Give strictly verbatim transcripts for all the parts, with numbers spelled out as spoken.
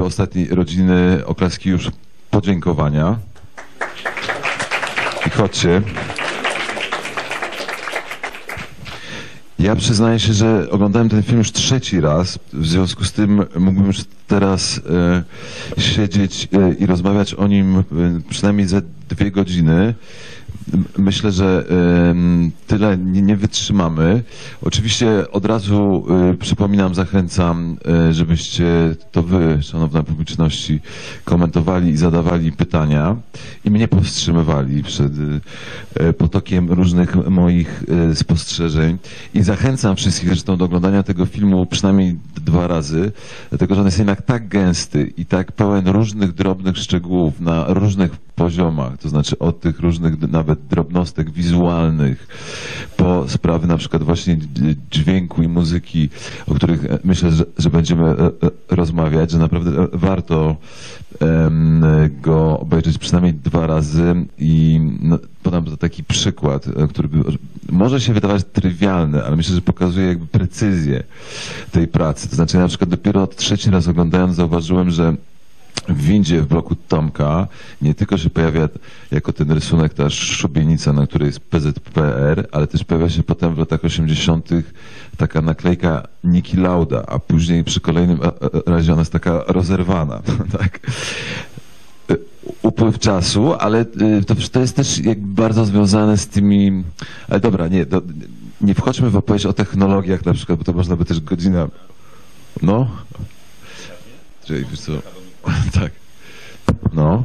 do ostatniej rodziny oklaski już podziękowania. I chodźcie. Ja przyznaję się, że oglądałem ten film już trzeci raz, w związku z tym mógłbym już teraz e, siedzieć e, i rozmawiać o nim e, przynajmniej ze dwie godziny. Myślę, że y, tyle nie, nie wytrzymamy. Oczywiście od razu y, przypominam, zachęcam, y, żebyście to wy, szanowna publiczności, komentowali i zadawali pytania i mnie powstrzymywali przed y, potokiem różnych moich y, spostrzeżeń. I zachęcam wszystkich zresztą do oglądania tego filmu przynajmniej dwa razy, dlatego że on jest jednak tak gęsty i tak pełen różnych drobnych szczegółów na różnych poziomach, to znaczy od tych różnych nawet drobnostek wizualnych po sprawy na przykład właśnie dźwięku i muzyki, o których myślę, że, że będziemy rozmawiać, że naprawdę warto um, go obejrzeć przynajmniej dwa razy i no, podam to taki przykład, który może się wydawać trywialny, ale myślę, że pokazuje jakby precyzję tej pracy. To znaczy na przykład dopiero trzeci raz oglądając zauważyłem, że w windzie w bloku Tomka nie tylko się pojawia jako ten rysunek ta szubienica, na której jest P Z P R, ale też pojawia się potem w latach osiemdziesiątych taka naklejka Niki Lauda, a później przy kolejnym razie ona jest taka rozerwana. Tak? Upływ czasu, ale to, to jest też jakby bardzo związane z tymi... Ale dobra, nie, to, nie wchodźmy w opowieść o technologiach na przykład, bo to można by też godzina... No? Czyli wiesz co... Tak. No.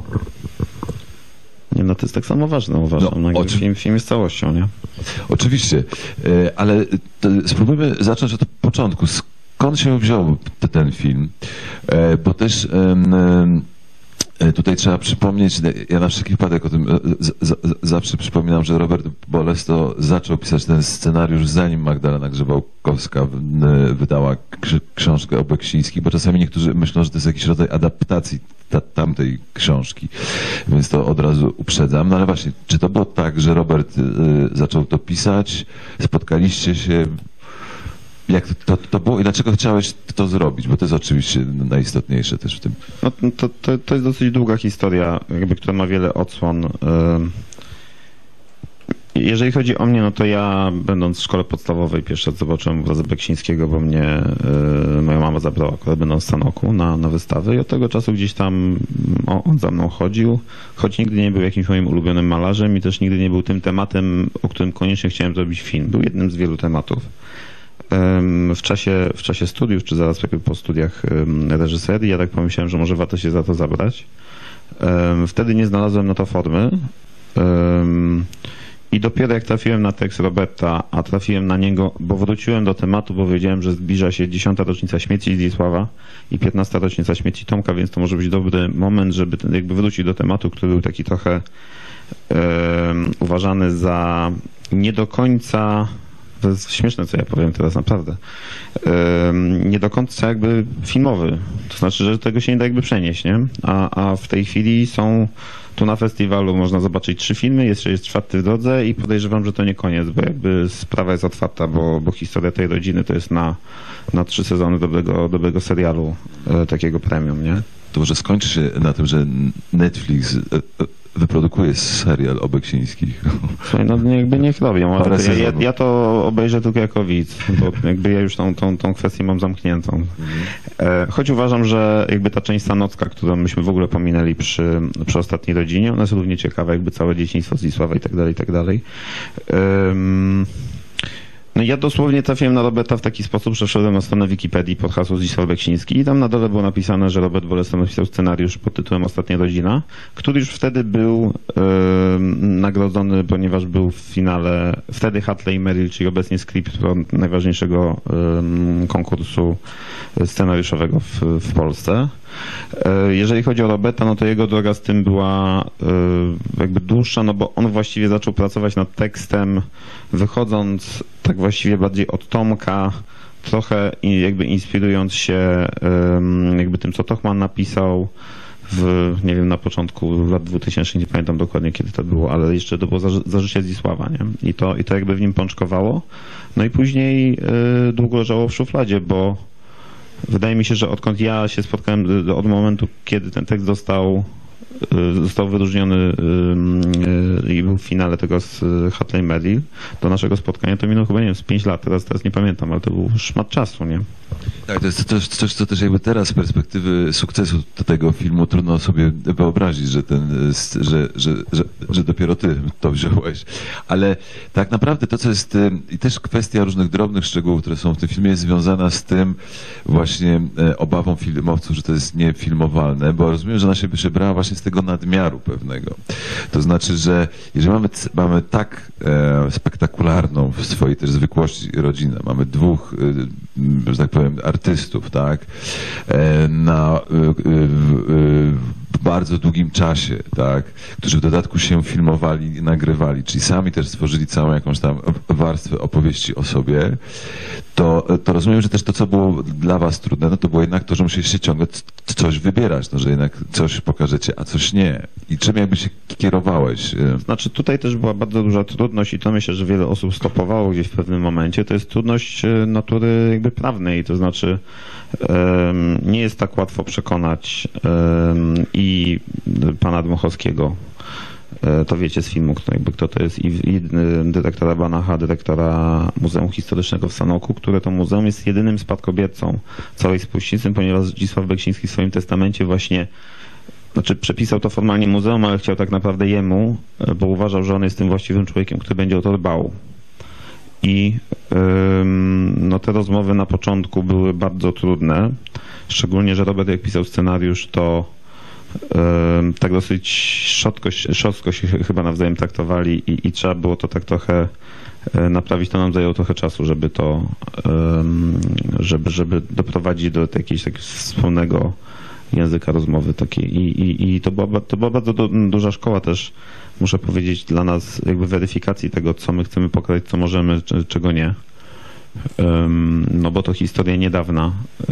Nie, no to jest tak samo ważne, uważam. No, oczy... film, film jest całością, nie? Oczywiście, ale spróbujmy zacząć od początku. Skąd się wziął ten film? Bo też tutaj trzeba przypomnieć, ja na wszelki wypadek o tym z, z, zawsze przypominam, że Robert Bolesto zaczął pisać ten scenariusz, zanim Magdalena Grzebałkowska wydała książkę o Beksińskich, bo czasami niektórzy myślą, że to jest jakiś rodzaj adaptacji ta, tamtej książki, więc to od razu uprzedzam. No ale właśnie, czy to było tak, że Robert y, zaczął to pisać, spotkaliście się, jak to, to było i dlaczego chciałeś to zrobić? Bo to jest oczywiście najistotniejsze też w tym. No, to, to, to jest dosyć długa historia, jakby, która ma wiele odsłon. Jeżeli chodzi o mnie, no to ja, będąc w szkole podstawowej, pierwszy raz zobaczyłem obrazy Beksińskiego, bo mnie moja mama zabrała, akurat będąc w Sanoku, na, na wystawę i od tego czasu gdzieś tam o, on za mną chodził, choć nigdy nie był jakimś moim ulubionym malarzem i też nigdy nie był tym tematem, o którym koniecznie chciałem zrobić film. Był jednym z wielu tematów. W czasie, w czasie studiów, czy zaraz po studiach reżyserii, ja tak pomyślałem, że może warto się za to zabrać. Wtedy nie znalazłem na to formy i dopiero jak trafiłem na tekst Roberta, a trafiłem na niego, bo wróciłem do tematu, bo wiedziałem, że zbliża się dziesiąta rocznica śmierci Zdzisława i piętnasta rocznica śmierci Tomka, więc to może być dobry moment, żeby jakby wrócić do tematu, który był taki trochę um, uważany za nie do końca... To jest śmieszne, co ja powiem teraz, naprawdę. Nie do końca jakby filmowy. To znaczy, że tego się nie da jakby przenieść, nie? A, a w tej chwili są tu na festiwalu, można zobaczyć trzy filmy, jeszcze jest czwarty w drodze i podejrzewam, że to nie koniec, bo jakby sprawa jest otwarta, bo, bo historia tej rodziny to jest na, na trzy sezony dobrego, dobrego serialu, e, takiego premium, nie? To może skończy się na tym, że Netflix wyprodukuje serial o Beksińskich. Słuchaj, no jakby niech robią, ale ja, ja, ja to obejrzę tylko jako widz, bo jakby ja już tą, tą, tą kwestię mam zamkniętą. Mhm. E, choć uważam, że jakby ta część sanocka, którą myśmy w ogóle pominęli przy, przy ostatniej rodzinie, ona jest równie ciekawa, jakby całe dzieciństwo Zdzisława i tak dalej, i tak dalej. Um, No ja dosłownie trafiłem na Roberta w taki sposób, że wszedłem na stronę Wikipedii pod hasło Zdzisław Beksiński i tam na dole było napisane, że Robert Bolesto napisał scenariusz pod tytułem Ostatnia rodzina, który już wtedy był e, nagrodzony, ponieważ był w finale wtedy Hatley i Merrill, czyli obecnie Script, najważniejszego e, konkursu scenariuszowego w, w Polsce. E, jeżeli chodzi o Roberta, no to jego droga z tym była e, jakby dłuższa, no bo on właściwie zaczął pracować nad tekstem, wychodząc tak właściwie bardziej od Tomka, trochę jakby inspirując się jakby tym, co Tochman napisał w, nie wiem, na początku lat dwutysięcznych, nie pamiętam dokładnie kiedy to było, ale jeszcze to było za, za życia Zdzisława, nie? I to, i to jakby w nim pączkowało. No i później y, długo leżało w szufladzie, bo wydaje mi się, że odkąd ja się spotkałem, od momentu, kiedy ten tekst został został wyróżniony i był w finale tego z Hatley Merrill do naszego spotkania, to minęło chyba, nie wiem, z pięć lat, teraz, teraz nie pamiętam, ale to był szmat czasu, nie? Tak, to jest coś, coś, co też jakby teraz z perspektywy sukcesu tego filmu trudno sobie wyobrazić, że, ten, że, że, że, że dopiero ty to wziąłeś. Ale tak naprawdę to, co jest i też kwestia różnych drobnych szczegółów, które są w tym filmie, jest związana z tym właśnie obawą filmowców, że to jest niefilmowalne, bo rozumiem, że ona się brała właśnie z tego nadmiaru pewnego. To znaczy, że jeżeli mamy, mamy tak e, spektakularną w swojej też zwykłości rodzinę, mamy dwóch, e, że tak powiem, artystów, tak, e, na, e, w bardzo długim czasie, tak, którzy w dodatku się filmowali i nagrywali, czyli sami też stworzyli całą jakąś tam warstwę opowieści o sobie, to, to rozumiem, że też to, co było dla was trudne, no to było jednak to, że musieliście ciągle coś wybierać, no, że jednak coś pokażecie, a coś nie. I czym jakby się kierowałeś? Znaczy tutaj też była bardzo duża trudność i to myślę, że wiele osób stopowało gdzieś w pewnym momencie. To jest trudność natury jakby prawnej, to znaczy um, nie jest tak łatwo przekonać um, i pana Dmochowskiego, to wiecie z filmu, kto, jakby kto to jest, i, i dyrektora Banacha, dyrektora Muzeum Historycznego w Sanoku, które to muzeum jest jedynym spadkobiercą całej spuścizny, ponieważ Zdzisław Beksiński w swoim testamencie właśnie, znaczy przepisał to formalnie muzeum, ale chciał tak naprawdę jemu, bo uważał, że on jest tym właściwym człowiekiem, który będzie o to dbał. I ym, no te rozmowy na początku były bardzo trudne, szczególnie, że Robert jak pisał scenariusz, to tak dosyć szorstko, szorstko się chyba nawzajem traktowali i, i trzeba było to tak trochę naprawić. To nam zajęło trochę czasu, żeby to, żeby, żeby doprowadzić do jakiegoś takiego wspólnego języka rozmowy takiej. I, i, i to, była, to była bardzo du, duża szkoła też, muszę powiedzieć, dla nas jakby weryfikacji tego, co my chcemy pokazać, co możemy, czego nie. No bo to historia niedawna,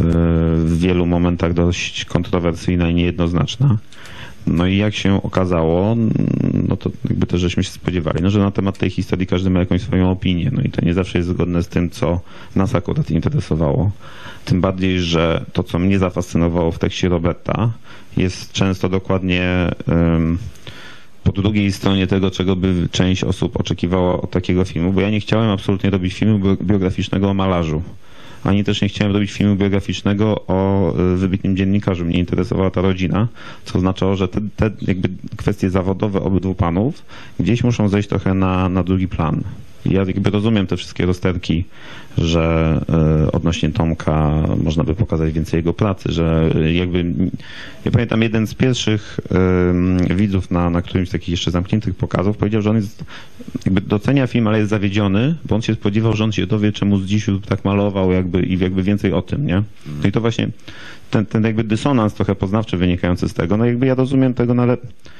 w wielu momentach dość kontrowersyjna i niejednoznaczna. No i jak się okazało, no to jakby też żeśmy się spodziewali, no że na temat tej historii każdy ma jakąś swoją opinię, no i to nie zawsze jest zgodne z tym, co nas akurat interesowało. Tym bardziej, że to, co mnie zafascynowało w tekście Roberta, jest często dokładnie um, po drugiej stronie tego, czego by część osób oczekiwała od takiego filmu, bo ja nie chciałem absolutnie robić filmu biograficznego o malarzu, ani też nie chciałem robić filmu biograficznego o wybitnym dziennikarzu. Mnie interesowała ta rodzina, co oznaczało, że te, te jakby kwestie zawodowe obydwu panów gdzieś muszą zejść trochę na, na drugi plan. Ja jakby rozumiem te wszystkie rozterki, że y, odnośnie Tomka można by pokazać więcej jego pracy, że jakby, ja pamiętam jeden z pierwszych y, widzów na, na którymś z takich jeszcze zamkniętych pokazów powiedział, że on jest, jakby docenia film, ale jest zawiedziony, bo on się spodziewał, że on się dowie, czemu Zdzisiu tak malował jakby i jakby więcej o tym, nie? No i to właśnie ten, ten jakby dysonans trochę poznawczy wynikający z tego, no jakby ja rozumiem tego, no ale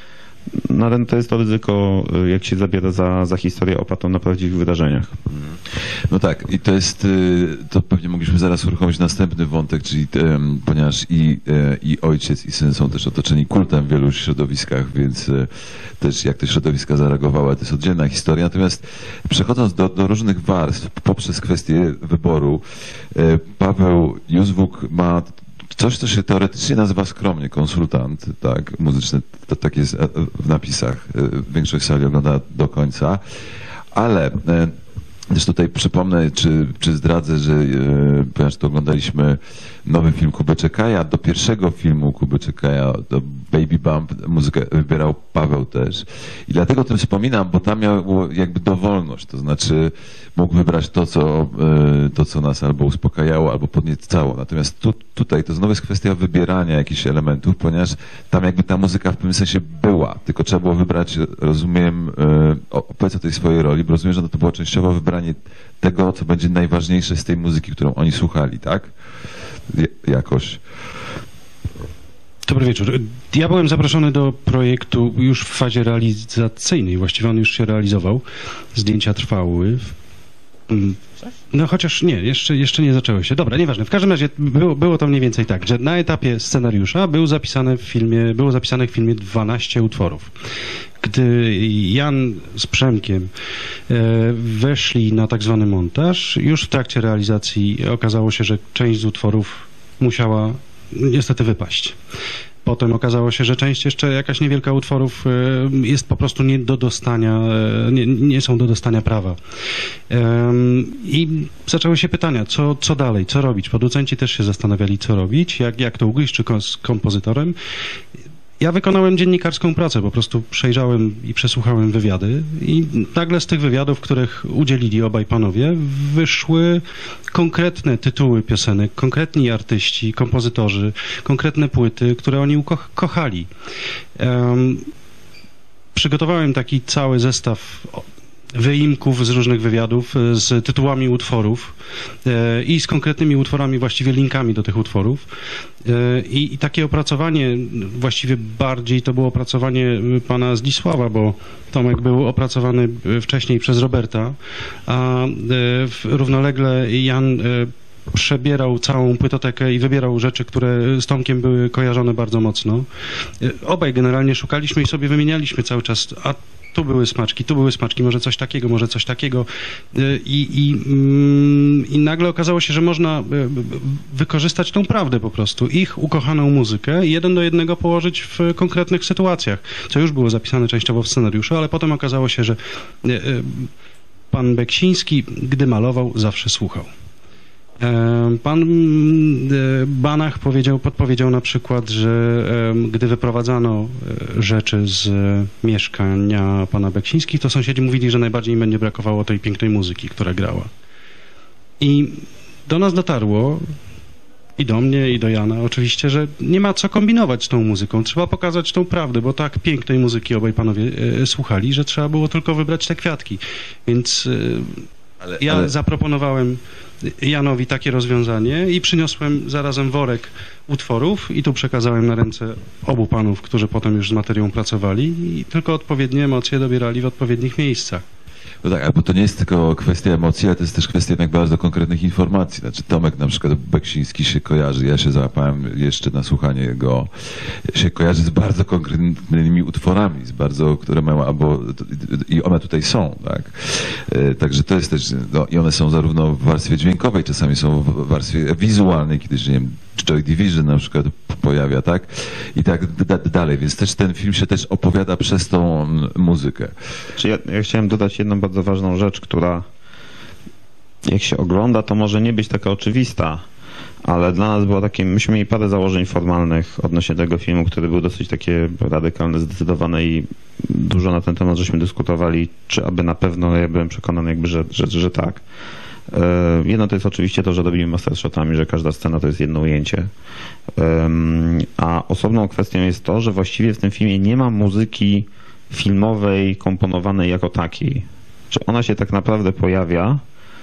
No ale to jest to ryzyko, jak się zabiera za, za historię opartą na prawdziwych wydarzeniach. No tak, i to jest, to pewnie mogliśmy zaraz uruchomić następny wątek, czyli ponieważ i, i ojciec, i syn są też otoczeni kultem w wielu środowiskach, więc też jak te środowiska zareagowały, to jest oddzielna historia. Natomiast przechodząc do, do różnych warstw, poprzez kwestię wyboru, Paweł Józwuk ma coś, co się teoretycznie nazywa skromnie konsultant, tak, muzyczny, to tak jest w napisach, większość sali ogląda do końca, ale też tutaj przypomnę, czy, czy zdradzę, że ponieważ to oglądaliśmy nowy film Kuby Czekaja, do pierwszego filmu Kuby Czekaja, do Baby Bump, muzykę wybierał Paweł też. I dlatego o tym wspominam, bo tam miał jakby dowolność, to znaczy mógł wybrać to, co, to, co nas albo uspokajało, albo podniecało. Natomiast tu, tutaj to znowu jest kwestia wybierania jakichś elementów, ponieważ tam jakby ta muzyka w pewnym sensie była, tylko trzeba było wybrać, rozumiem, opowiedz o tej swojej roli, bo rozumiem, że to było częściowo wybranie tego, co będzie najważniejsze z tej muzyki, którą oni słuchali, tak? Jakoś. Dobry wieczór. Ja byłem zaproszony do projektu już w fazie realizacyjnej, właściwie on już się realizował. Zdjęcia trwały. No chociaż nie, jeszcze, jeszcze nie zaczęły się. Dobra, nieważne. W każdym razie było, było to mniej więcej tak, że na etapie scenariusza był zapisane w filmie, było zapisanych w filmie dwanaście utworów. Gdy Jan z Przemkiem e, weszli na tak zwany montaż, już w trakcie realizacji okazało się, że część z utworów musiała niestety wypaść. Potem okazało się, że część jeszcze jakaś niewielka utworów jest po prostu nie do dostania, nie, nie są do dostania prawa. I zaczęły się pytania, co, co dalej, co robić. Producenci też się zastanawiali, co robić, jak, jak to ugryźć, czy z kompozytorem. Ja wykonałem dziennikarską pracę, po prostu przejrzałem i przesłuchałem wywiady i nagle z tych wywiadów, których udzielili obaj panowie, wyszły konkretne tytuły piosenek, konkretni artyści, kompozytorzy, konkretne płyty, które oni ukochali. Um, przygotowałem taki cały zestaw wyimków z różnych wywiadów, z tytułami utworów e, i z konkretnymi utworami, właściwie linkami do tych utworów. E, i, I takie opracowanie, właściwie bardziej to było opracowanie pana Zdzisława, bo Tomek był opracowany wcześniej przez Roberta, a e, równolegle Jan e, przebierał całą płytotekę i wybierał rzeczy, które z Tomkiem były kojarzone bardzo mocno. E, obaj generalnie szukaliśmy i sobie wymienialiśmy cały czas, a tu były smaczki, tu były smaczki, może coś takiego, może coś takiego. I, i, i nagle okazało się, że można wykorzystać tą prawdę po prostu, ich ukochaną muzykę i jeden do jednego położyć w konkretnych sytuacjach, co już było zapisane częściowo w scenariuszu, ale potem okazało się, że pan Beksiński, gdy malował, zawsze słuchał. Pan Banach powiedział, podpowiedział na przykład, że gdy wyprowadzano rzeczy z mieszkania pana Beksińskich, to sąsiedzi mówili, że najbardziej im będzie brakowało tej pięknej muzyki, która grała. I do nas dotarło, i do mnie, i do Jana oczywiście, że nie ma co kombinować z tą muzyką. Trzeba pokazać tą prawdę, bo tak pięknej muzyki obaj panowie e, słuchali, że trzeba było tylko wybrać te kwiatki. Więc e, ale, ja ale... zaproponowałem Janowi takie rozwiązanie i przyniosłem zarazem worek utworów i tu przekazałem na ręce obu panów, którzy potem już z materią pracowali i tylko odpowiednie emocje dobierali w odpowiednich miejscach. No tak, bo to nie jest tylko kwestia emocji, ale to jest też kwestia jednak bardzo konkretnych informacji. Znaczy Tomek na przykład Beksiński się kojarzy, ja się załapałem jeszcze na słuchanie jego, się kojarzy z bardzo konkretnymi utworami, z bardzo, które mają, albo i one tutaj są, tak. Także to jest też, no, i one są zarówno w warstwie dźwiękowej, czasami są w warstwie wizualnej, kiedyś, nie wiem, Joy Division na przykład pojawia, tak? I tak dalej, więc też ten film się też opowiada przez tą muzykę. Czy ja, ja chciałem dodać jedną bardzo ważną rzecz, która jak się ogląda, to może nie być taka oczywista, ale dla nas było takie, myśmy mieli parę założeń formalnych odnośnie tego filmu, które były dosyć takie radykalne, zdecydowane i dużo na ten temat żeśmy dyskutowali, czy aby na pewno, ja byłem przekonany jakby, że, że, że tak. Jedno to jest oczywiście to, że robimy mastershotami, że każda scena to jest jedno ujęcie. A osobną kwestią jest to, że właściwie w tym filmie nie ma muzyki filmowej komponowanej jako takiej. Czy ona się tak naprawdę pojawia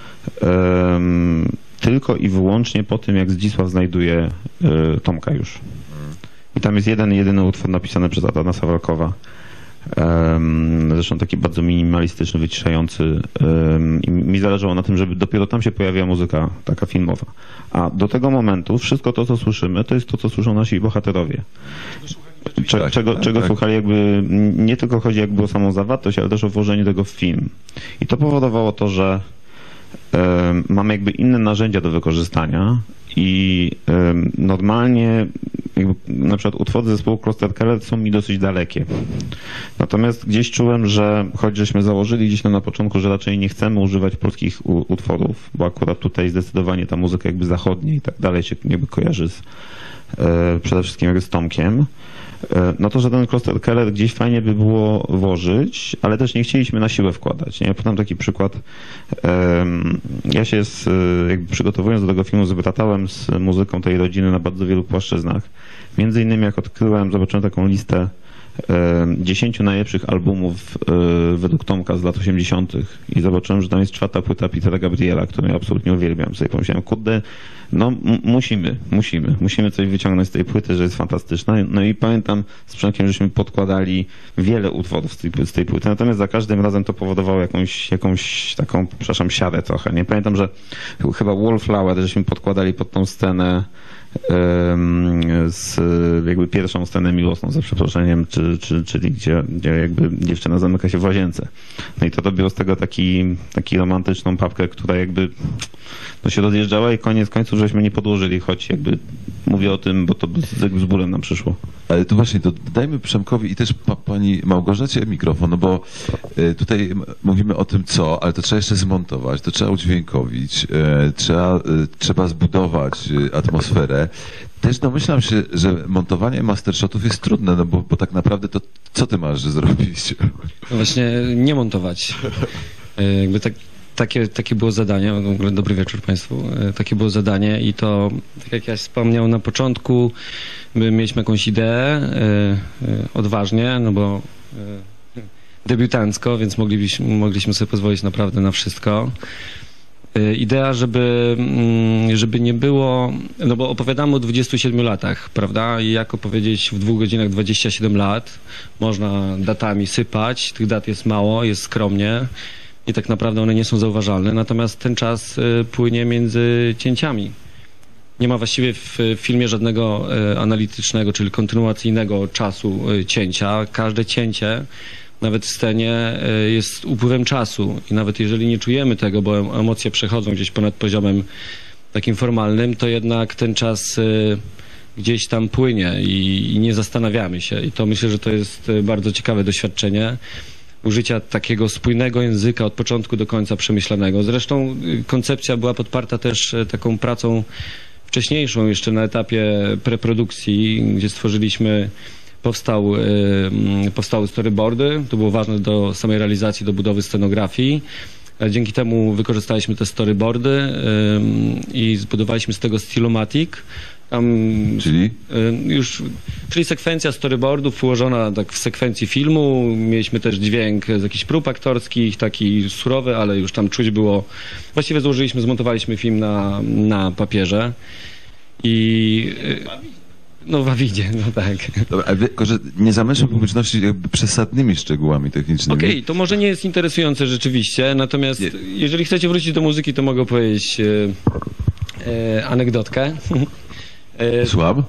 tylko i wyłącznie po tym, jak Zdzisław znajduje Tomka już. I tam jest jeden, jedyny utwór napisany przez Adama Sawalkowa. Zresztą taki bardzo minimalistyczny, wyciszający. I mi zależało na tym, żeby dopiero tam się pojawiła muzyka taka filmowa. A do tego momentu wszystko to, co słyszymy, to jest to, co słyszą nasi bohaterowie. Cze, czego czego tak. Słuchali jakby, nie tylko chodzi jakby o samą zawartość, ale też o włożenie tego w film. I to powodowało to, że um, mamy jakby inne narzędzia do wykorzystania i um, normalnie jakby, na przykład utwory zespołu Kloster Keller są mi dosyć dalekie. Natomiast gdzieś czułem, że choć żeśmy założyli gdzieś tam na początku, że raczej nie chcemy używać polskich u, utworów, bo akurat tutaj zdecydowanie ta muzyka jakby zachodnia i tak dalej się jakby kojarzy z, e, przede wszystkim jakby z Tomkiem, no to, że ten Kloster Keller gdzieś fajnie by było włożyć, ale też nie chcieliśmy na siłę wkładać. Nie? Ja podam taki przykład. Ja się z, jakby przygotowując do tego filmu zbratałem z muzyką tej rodziny na bardzo wielu płaszczyznach. Między innymi jak odkryłem, zobaczyłem taką listę dziesięciu najlepszych albumów według Tomka z lat osiemdziesiątych i zobaczyłem, że tam jest czwarta płyta Petera Gabriela, którą ja absolutnie uwielbiam. Sobie pomyślałem, kurde, no m- musimy, musimy, musimy coś wyciągnąć z tej płyty, że jest fantastyczna. No i pamiętam z Przemkiem, żeśmy podkładali wiele utworów z tej, z tej płyty, natomiast za każdym razem to powodowało jakąś, jakąś taką, przepraszam, siarę trochę. Nie pamiętam, że chyba Wallflower, żeśmy podkładali pod tą scenę z jakby pierwszą scenę miłosną, za przeproszeniem, czy, czy, czyli gdzie, gdzie jakby dziewczyna zamyka się w łazience. No i to robiło z tego taki, taki romantyczną papkę, która jakby no się rozjeżdżała i koniec końców żeśmy nie podłożyli, choć jakby mówię o tym, bo to z, z bólem nam przyszło. Ale to właśnie, to dajmy Przemkowi i też pa, pani Małgorzacie mikrofon, no bo y, tutaj mówimy o tym co, ale to trzeba jeszcze zmontować, to trzeba udźwiękowić, y, trzeba, y, trzeba zbudować y, atmosferę. Też domyślam się, że montowanie mastershotów jest trudne, no bo, bo tak naprawdę to co ty masz zrobić? No właśnie nie montować. Y, jakby tak Takie, takie było zadanie, w ogóle dobry wieczór Państwu, takie było zadanie i to, tak jak ja wspomniał na początku, my mieliśmy jakąś ideę, odważnie, no bo debiutancko, więc moglibyśmy, mogliśmy sobie pozwolić naprawdę na wszystko. Idea, żeby, żeby nie było, no bo opowiadamy o dwudziestu siedmiu latach, prawda? I jak opowiedzieć w dwóch godzinach dwadzieścia siedem lat, można datami sypać, tych dat jest mało, jest skromnie. I tak naprawdę one nie są zauważalne, natomiast ten czas y, płynie między cięciami. Nie ma właściwie w filmie żadnego y, analitycznego, czyli kontynuacyjnego czasu y, cięcia. Każde cięcie, nawet w scenie, y, jest upływem czasu i nawet jeżeli nie czujemy tego, bo emocje przechodzą gdzieś ponad poziomem takim formalnym, to jednak ten czas y, gdzieś tam płynie i, i nie zastanawiamy się. I to myślę, że to jest y, bardzo ciekawe doświadczenie. Użycia takiego spójnego języka od początku do końca przemyślanego. Zresztą koncepcja była podparta też taką pracą wcześniejszą, jeszcze na etapie preprodukcji, gdzie stworzyliśmy, powstał, powstały storyboardy. To było ważne do samej realizacji, do budowy scenografii. Dzięki temu wykorzystaliśmy te storyboardy i zbudowaliśmy z tego Stylomatic. Tam, czyli? Już, czyli sekwencja storyboardów ułożona tak w sekwencji filmu. Mieliśmy też dźwięk z jakichś prób aktorskich, taki surowy, ale już tam czuć było. Właściwie złożyliśmy, zmontowaliśmy film na, na papierze i no w Awidzie, no tak. Dobra, ale tylko, że nie zamęczam publiczności jakby przesadnymi szczegółami technicznymi. Okej, okay, to może nie jest interesujące rzeczywiście, natomiast nie. Jeżeli chcecie wrócić do muzyki, to mogę powiedzieć e, e, anegdotkę. Słucham?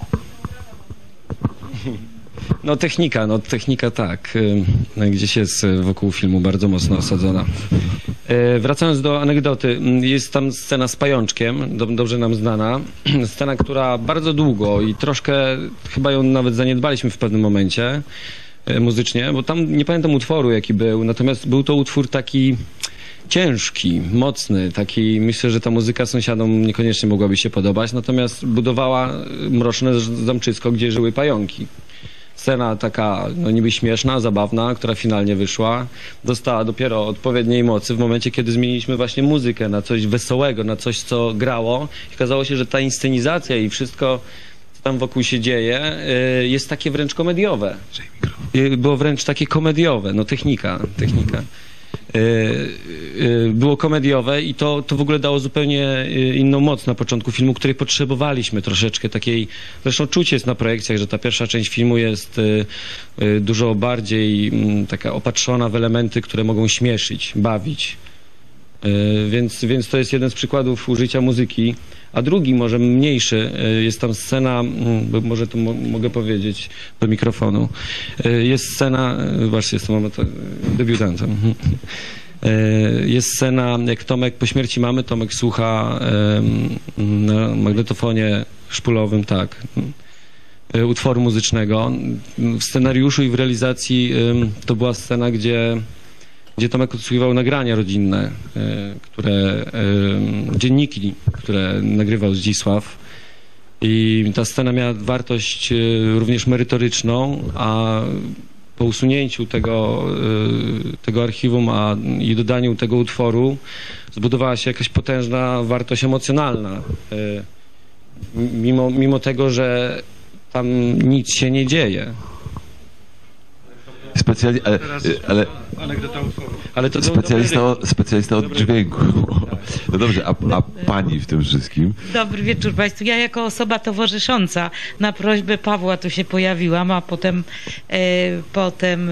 No technika, no technika tak, gdzieś jest wokół filmu bardzo mocno osadzona. Wracając do anegdoty, jest tam scena z pajączkiem, dobrze nam znana. Scena, która bardzo długo i troszkę chyba ją nawet zaniedbaliśmy w pewnym momencie muzycznie, bo tam nie pamiętam utworu jaki był, natomiast był to utwór taki ciężki, mocny, taki, myślę, że ta muzyka sąsiadom niekoniecznie mogłaby się podobać, natomiast budowała mroczne zamczysko, gdzie żyły pająki. Scena taka, no niby śmieszna, zabawna, która finalnie wyszła, dostała dopiero odpowiedniej mocy w momencie, kiedy zmieniliśmy właśnie muzykę na coś wesołego, na coś, co grało i okazało się, że ta inscenizacja i wszystko, co tam wokół się dzieje, jest takie wręcz komediowe. Było wręcz takie komediowe, no technika, technika. Było komediowe i to, to w ogóle dało zupełnie inną moc na początku filmu, której potrzebowaliśmy troszeczkę takiej, zresztą czuć jest na projekcjach, że ta pierwsza część filmu jest dużo bardziej taka opatrzona w elementy, które mogą śmieszyć, bawić. Więc, więc to jest jeden z przykładów użycia muzyki. A drugi, może mniejszy, jest tam scena, bo może to mo mogę powiedzieć do mikrofonu, jest scena, właśnie jestem debiutantem, jest scena, jak Tomek po śmierci mamy, Tomek słucha na magnetofonie szpulowym, tak, utworu muzycznego. W scenariuszu i w realizacji to była scena, gdzie gdzie Tomek odsłuchiwał nagrania rodzinne, które, dzienniki, które nagrywał Zdzisław. I ta scena miała wartość również merytoryczną, a po usunięciu tego, tego archiwum a, i dodaniu tego utworu zbudowała się jakaś potężna wartość emocjonalna. Mimo, mimo tego, że tam nic się nie dzieje. Specjali ale, ale, ale to specjalista, o, specjalista od dźwięku. No dobrze, a, a pani w tym wszystkim? Dobry wieczór Państwu. Ja jako osoba towarzysząca na prośbę Pawła tu się pojawiłam, a potem, e, potem e,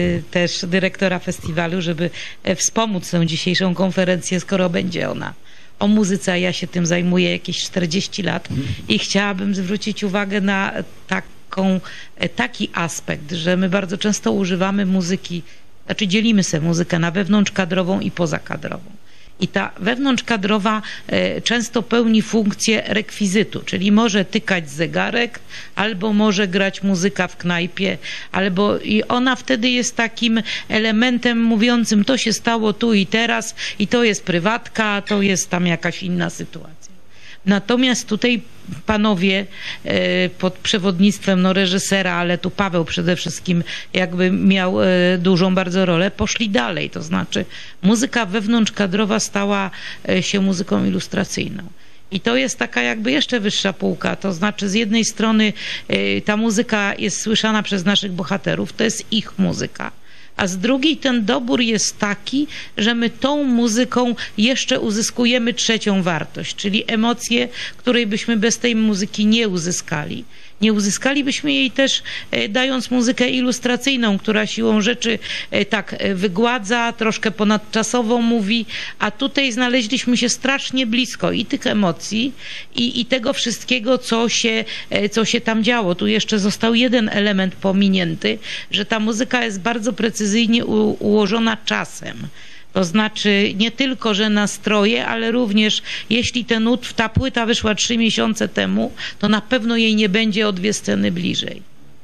też dyrektora festiwalu, żeby wspomóc tę dzisiejszą konferencję, skoro będzie ona o muzyce, a ja się tym zajmuję jakieś czterdzieści lat i chciałabym zwrócić uwagę na taką, taki aspekt, że my bardzo często używamy muzyki, znaczy dzielimy sobie muzykę na wewnątrzkadrową i pozakadrową. I ta wewnątrzkadrowa e, często pełni funkcję rekwizytu, czyli może tykać zegarek, albo może grać muzyka w knajpie, albo i ona wtedy jest takim elementem mówiącym, to się stało tu i teraz i to jest prywatka, a to jest tam jakaś inna sytuacja. Natomiast tutaj panowie e, pod przewodnictwem no, reżysera, ale tu Paweł przede wszystkim jakby miał e, dużą bardzo rolę, poszli dalej. To znaczy muzyka wewnątrzkadrowa stała e, się muzyką ilustracyjną. I to jest taka jakby jeszcze wyższa półka, to znaczy z jednej strony e, ta muzyka jest słyszana przez naszych bohaterów, to jest ich muzyka. A z drugiej ten dobór jest taki, że my tą muzyką jeszcze uzyskujemy trzecią wartość, czyli emocje, której byśmy bez tej muzyki nie uzyskali. Nie uzyskalibyśmy jej też dając muzykę ilustracyjną, która siłą rzeczy tak wygładza, troszkę ponadczasowo mówi, a tutaj znaleźliśmy się strasznie blisko i tych emocji, i, i tego wszystkiego, co się, co się tam działo. Tu jeszcze został jeden element pominięty, że ta muzyka jest bardzo precyzyjnie u, ułożona czasem. To znaczy nie tylko, że nastroje, ale również jeśli ten utwór, ta płyta wyszła trzy miesiące temu, to na pewno jej nie będzie o dwie sceny bliżej.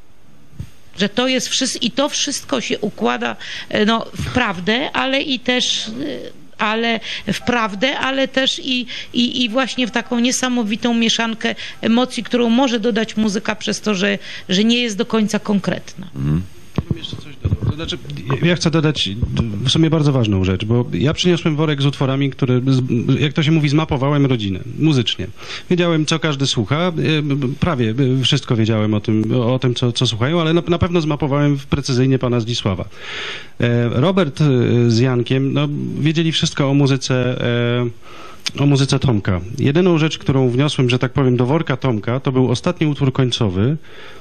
Że to jest wszystko i to wszystko się układa no, w prawdę, ale i też ale w prawdę, ale też i, i, i właśnie w taką niesamowitą mieszankę emocji, którą może dodać muzyka przez to, że, że nie jest do końca konkretna. Mhm. Jeszcze coś dodam. To znaczy, ja chcę dodać w sumie bardzo ważną rzecz, bo ja przyniosłem worek z utworami, które, jak to się mówi, zmapowałem rodzinę, muzycznie. Wiedziałem, co każdy słucha, prawie wszystko wiedziałem o tym, o tym co, co słuchają, ale na, na pewno zmapowałem precyzyjnie pana Zdzisława. Robert z Jankiem, no, wiedzieli wszystko o muzyce, o muzyce Tomka. Jedyną rzecz, którą wniosłem, że tak powiem, do worka Tomka, to był ostatni utwór końcowy,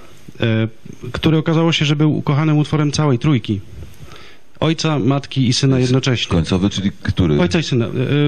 który okazało się, że był ukochanym utworem całej trójki. Ojca, matki i syna jednocześnie. Końcowy, czyli który? Ojca i syna.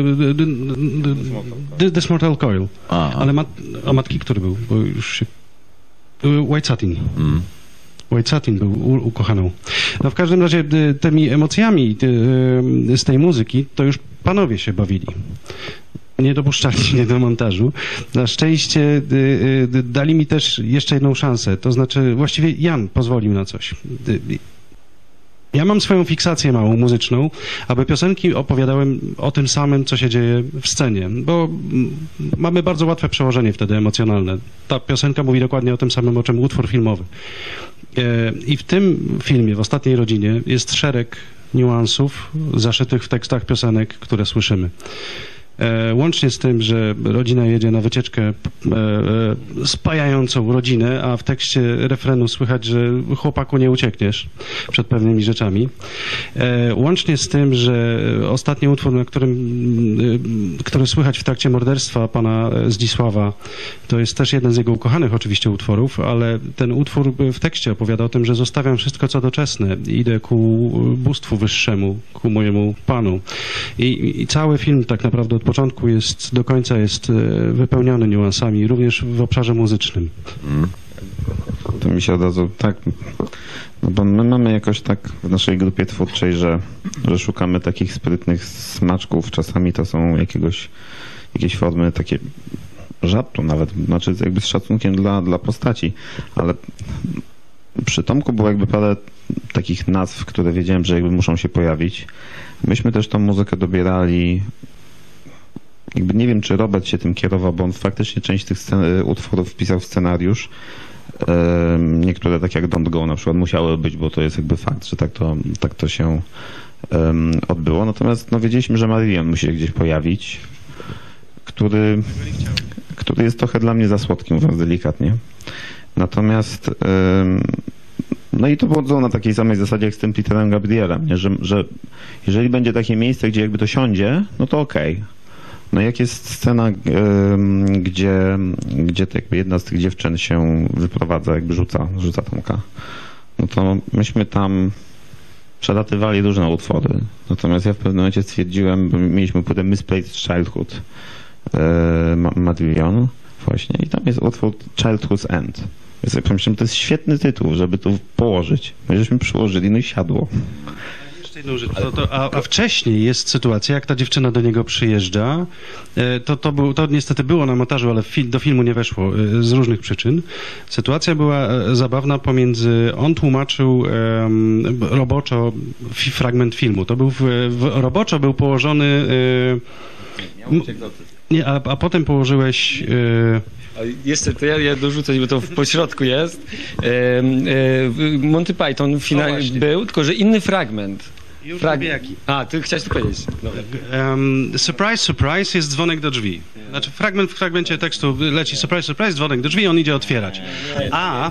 This Mortal Coil. A, ale mat, a matki który był? Bo już się... White Satin. Mm. White Satin był u, ukochaną. No w każdym razie tymi emocjami z tej muzyki to już panowie się bawili. Nie dopuszczali mnie do montażu. Na szczęście y, y, dali mi też jeszcze jedną szansę. To znaczy, właściwie Jan pozwolił na coś. Y, ja mam swoją fiksację małą muzyczną, aby piosenki opowiadałem o tym samym, co się dzieje w scenie, bo mamy bardzo łatwe przełożenie wtedy emocjonalne. Ta piosenka mówi dokładnie o tym samym, o czym utwór filmowy. Y, I w tym filmie, w Ostatniej Rodzinie, jest szereg niuansów zaszytych w tekstach piosenek, które słyszymy. Łącznie z tym, że rodzina jedzie na wycieczkę e, e, spajającą rodzinę, a w tekście refrenu słychać, że chłopaku nie uciekniesz przed pewnymi rzeczami. E, łącznie z tym, że ostatni utwór, na którym, e, który słychać w trakcie morderstwa pana Zdzisława, to jest też jeden z jego ukochanych oczywiście utworów, ale ten utwór w tekście opowiada o tym, że zostawiam wszystko co doczesne, idę ku bóstwu wyższemu, ku mojemu Panu. I, i cały film tak naprawdę od początku jest, do końca jest wypełniony niuansami, również w obszarze muzycznym. Mm. To mi się od razu tak, no bo my mamy jakoś tak w naszej grupie twórczej, że, że szukamy takich sprytnych smaczków, czasami to są jakiegoś, jakieś formy takie żartu nawet, znaczy jakby z szacunkiem dla, dla postaci, ale przy Tomku było jakby parę takich nazw, które wiedziałem, że jakby muszą się pojawić. Myśmy też tą muzykę dobierali. Jakby nie wiem, czy Robert się tym kierował, bo on faktycznie część tych scen- utworów wpisał w scenariusz. Um, niektóre, tak jak Don't Go na przykład, musiały być, bo to jest jakby fakt, że tak to, tak to się um, odbyło. Natomiast no, wiedzieliśmy, że Marillion musi się gdzieś pojawić, który, który jest trochę dla mnie za słodki, mówiąc delikatnie. Natomiast um, no i to było na takiej samej zasadzie jak z tym Peterem Gabrielem, nie? Że, że jeżeli będzie takie miejsce, gdzie jakby to siądzie, no to okej. Okay. No jak jest scena, gdzie, gdzie to jakby jedna z tych dziewczyn się wyprowadza, jakby rzuca, rzuca Tomka, no to myśmy tam przelatywali różne utwory. Natomiast ja w pewnym momencie stwierdziłem, bo mieliśmy płytę Misplaced Childhood e, Matt Dillon właśnie i tam jest utwór Childhood's End. Ja sobie pomyślałem, to jest świetny tytuł, żeby tu położyć. My żeśmy przyłożyli, no i siadło. To, to, a, a wcześniej jest sytuacja, jak ta dziewczyna do niego przyjeżdża, to, to, był, to niestety było na montażu, ale fil, do filmu nie weszło z różnych przyczyn. Sytuacja była zabawna pomiędzy, on tłumaczył um, roboczo fi, fragment filmu. To był w, w, roboczo był położony... Um, nie, a, a potem położyłeś... Um, Jeszcze to ja, ja dorzucę, bo to w pośrodku jest. E, e, Monty Python finalnie był, tylko że inny fragment. Już Frag... jaki? A, ty chciałeś to powiedzieć. Um, surprise, surprise jest dzwonek do drzwi. Znaczy fragment w fragmencie tekstu leci surprise, surprise, dzwonek do drzwi, on idzie otwierać. A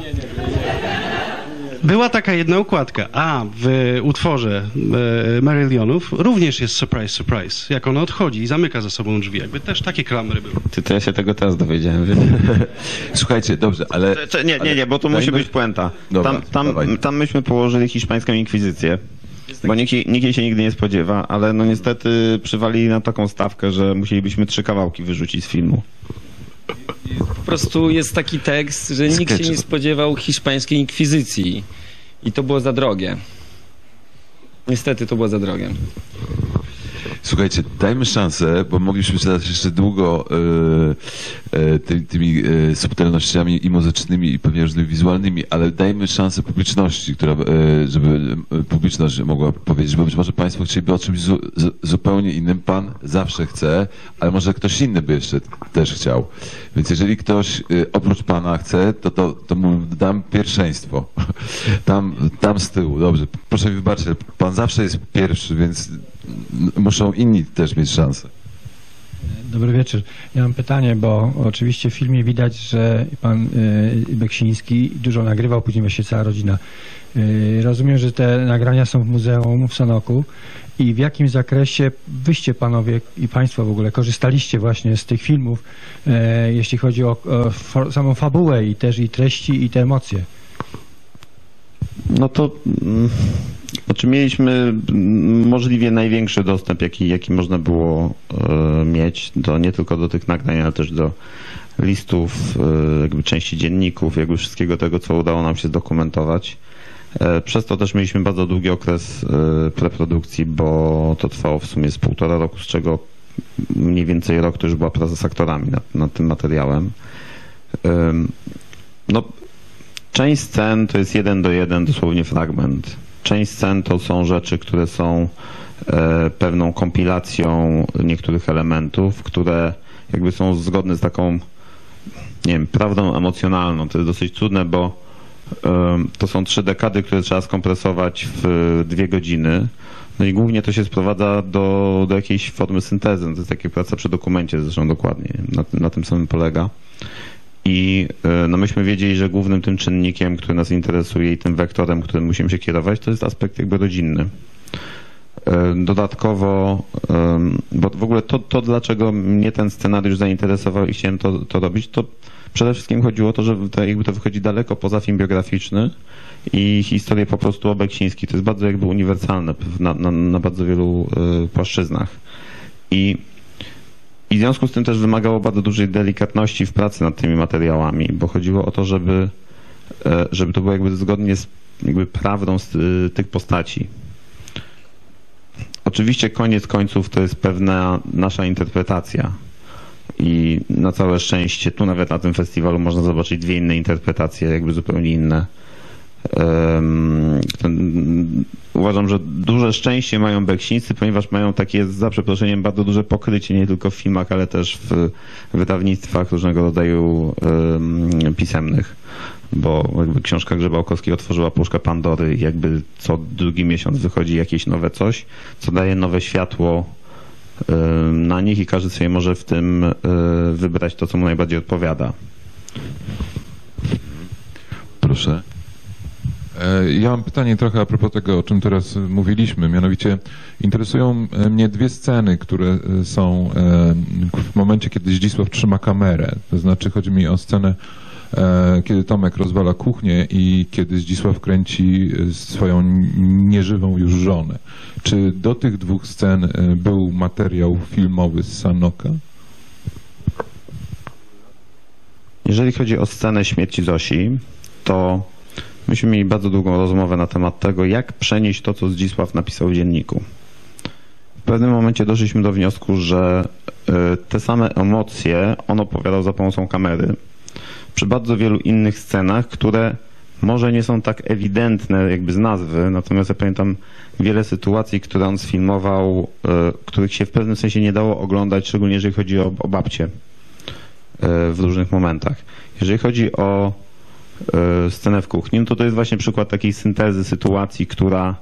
była taka jedna układka. A w utworze e, Marylionów również jest surprise, surprise. Jak ona odchodzi i zamyka za sobą drzwi. Jakby też takie klamry były. Ty, to ja się tego teraz dowiedziałem. Słuchajcie, dobrze, ale... Nie, nie, nie, bo tu musi być puenta. Dobra, tam, tam, tam myśmy położyli hiszpańską inkwizycję. Bo nikt, nikt jej się nigdy nie spodziewa, ale no niestety przywalili na taką stawkę, że musielibyśmy trzy kawałki wyrzucić z filmu. Po prostu jest taki tekst, że nikt się nie spodziewał hiszpańskiej inkwizycji. I to było za drogie. Niestety to było za drogie. Słuchajcie, dajmy szansę, bo mogliśmy zadać jeszcze długo e, e, ty, tymi e, subtelnościami i muzycznymi i pewnie różnymi wizualnymi, ale dajmy szansę publiczności, która, e, żeby publiczność mogła powiedzieć, bo być może Państwo chcieliby o czymś zu, z, zupełnie innym. Pan zawsze chce, ale może ktoś inny by jeszcze też chciał. Więc jeżeli ktoś e, oprócz Pana chce, to, to, to mu dam pierwszeństwo. Tam, tam z tyłu, dobrze. Proszę mi wybaczyć, Pan zawsze jest pierwszy, więc muszą inni też mieć szansę. Dobry wieczór. Ja mam pytanie, bo oczywiście w filmie widać, że pan y, Beksiński dużo nagrywał, później właśnie cała rodzina. Y, rozumiem, że te nagrania są w muzeum w Sanoku i w jakim zakresie wyście panowie i państwo w ogóle korzystaliście właśnie z tych filmów, y, jeśli chodzi o, o for, samą fabułę i też i treści i te emocje? No to... Mm... Znaczy mieliśmy możliwie największy dostęp, jaki, jaki można było e, mieć, do, nie tylko do tych nagrań, ale też do listów, e, jakby części dzienników, jakby wszystkiego tego, co udało nam się zdokumentować. E, przez to też mieliśmy bardzo długi okres e, preprodukcji, bo to trwało w sumie z półtora roku, z czego mniej więcej rok to już była praca z aktorami nad, nad tym materiałem. E, no, część scen to jest jeden do jeden, dosłownie fragment. Część scen to są rzeczy, które są e, pewną kompilacją niektórych elementów, które jakby są zgodne z taką, nie wiem, prawdą emocjonalną. To jest dosyć trudne, bo e, to są trzy dekady, które trzeba skompresować w dwie godziny. No i głównie to się sprowadza do, do jakiejś formy syntezy. No to jest taka praca przy dokumencie, zresztą dokładnie, na, na tym samym polega. I no myśmy wiedzieli, że głównym tym czynnikiem, który nas interesuje i tym wektorem, którym musimy się kierować, to jest aspekt jakby rodzinny. Dodatkowo, bo w ogóle to, to dlaczego mnie ten scenariusz zainteresował i chciałem to, to robić, to przede wszystkim chodziło o to, że to, jakby to wychodzi daleko poza film biograficzny i historię po prostu o Beksiński. To jest bardzo jakby uniwersalne na, na, na bardzo wielu płaszczyznach. I I w związku z tym też wymagało bardzo dużej delikatności w pracy nad tymi materiałami, bo chodziło o to, żeby, żeby to było jakby zgodnie z jakby prawdą z tych postaci. Oczywiście koniec końców to jest pewna nasza interpretacja i na całe szczęście tu nawet na tym festiwalu można zobaczyć dwie inne interpretacje, jakby zupełnie inne. Um, ten, uważam, że duże szczęście mają Beksińscy, ponieważ mają takie, za przeproszeniem, bardzo duże pokrycie nie tylko w filmach, ale też w wydawnictwach różnego rodzaju um, pisemnych, bo jakby książka Grzebałkowskiej otworzyła puszkę Pandory i jakby co drugi miesiąc wychodzi jakieś nowe coś, co daje nowe światło um, na nich i każdy sobie może w tym um, wybrać to, co mu najbardziej odpowiada. Proszę. Ja mam pytanie trochę a propos tego, o czym teraz mówiliśmy. Mianowicie interesują mnie dwie sceny, które są w momencie, kiedy Zdzisław trzyma kamerę. To znaczy chodzi mi o scenę e, kiedy Tomek rozwala kuchnię i kiedy Zdzisław kręci swoją nieżywą już żonę. Czy do tych dwóch scen e, był materiał filmowy z Sanoka? Jeżeli chodzi o scenę śmierci Zosi, to myśmy mieli bardzo długą rozmowę na temat tego, jak przenieść to, co Zdzisław napisał w dzienniku. W pewnym momencie doszliśmy do wniosku, że te same emocje on opowiadał za pomocą kamery przy bardzo wielu innych scenach, które może nie są tak ewidentne jakby z nazwy, natomiast ja pamiętam wiele sytuacji, które on sfilmował, których się w pewnym sensie nie dało oglądać, szczególnie jeżeli chodzi o, o babcię w różnych momentach. Jeżeli chodzi o scenę w kuchni, no to to jest właśnie przykład takiej syntezy sytuacji, która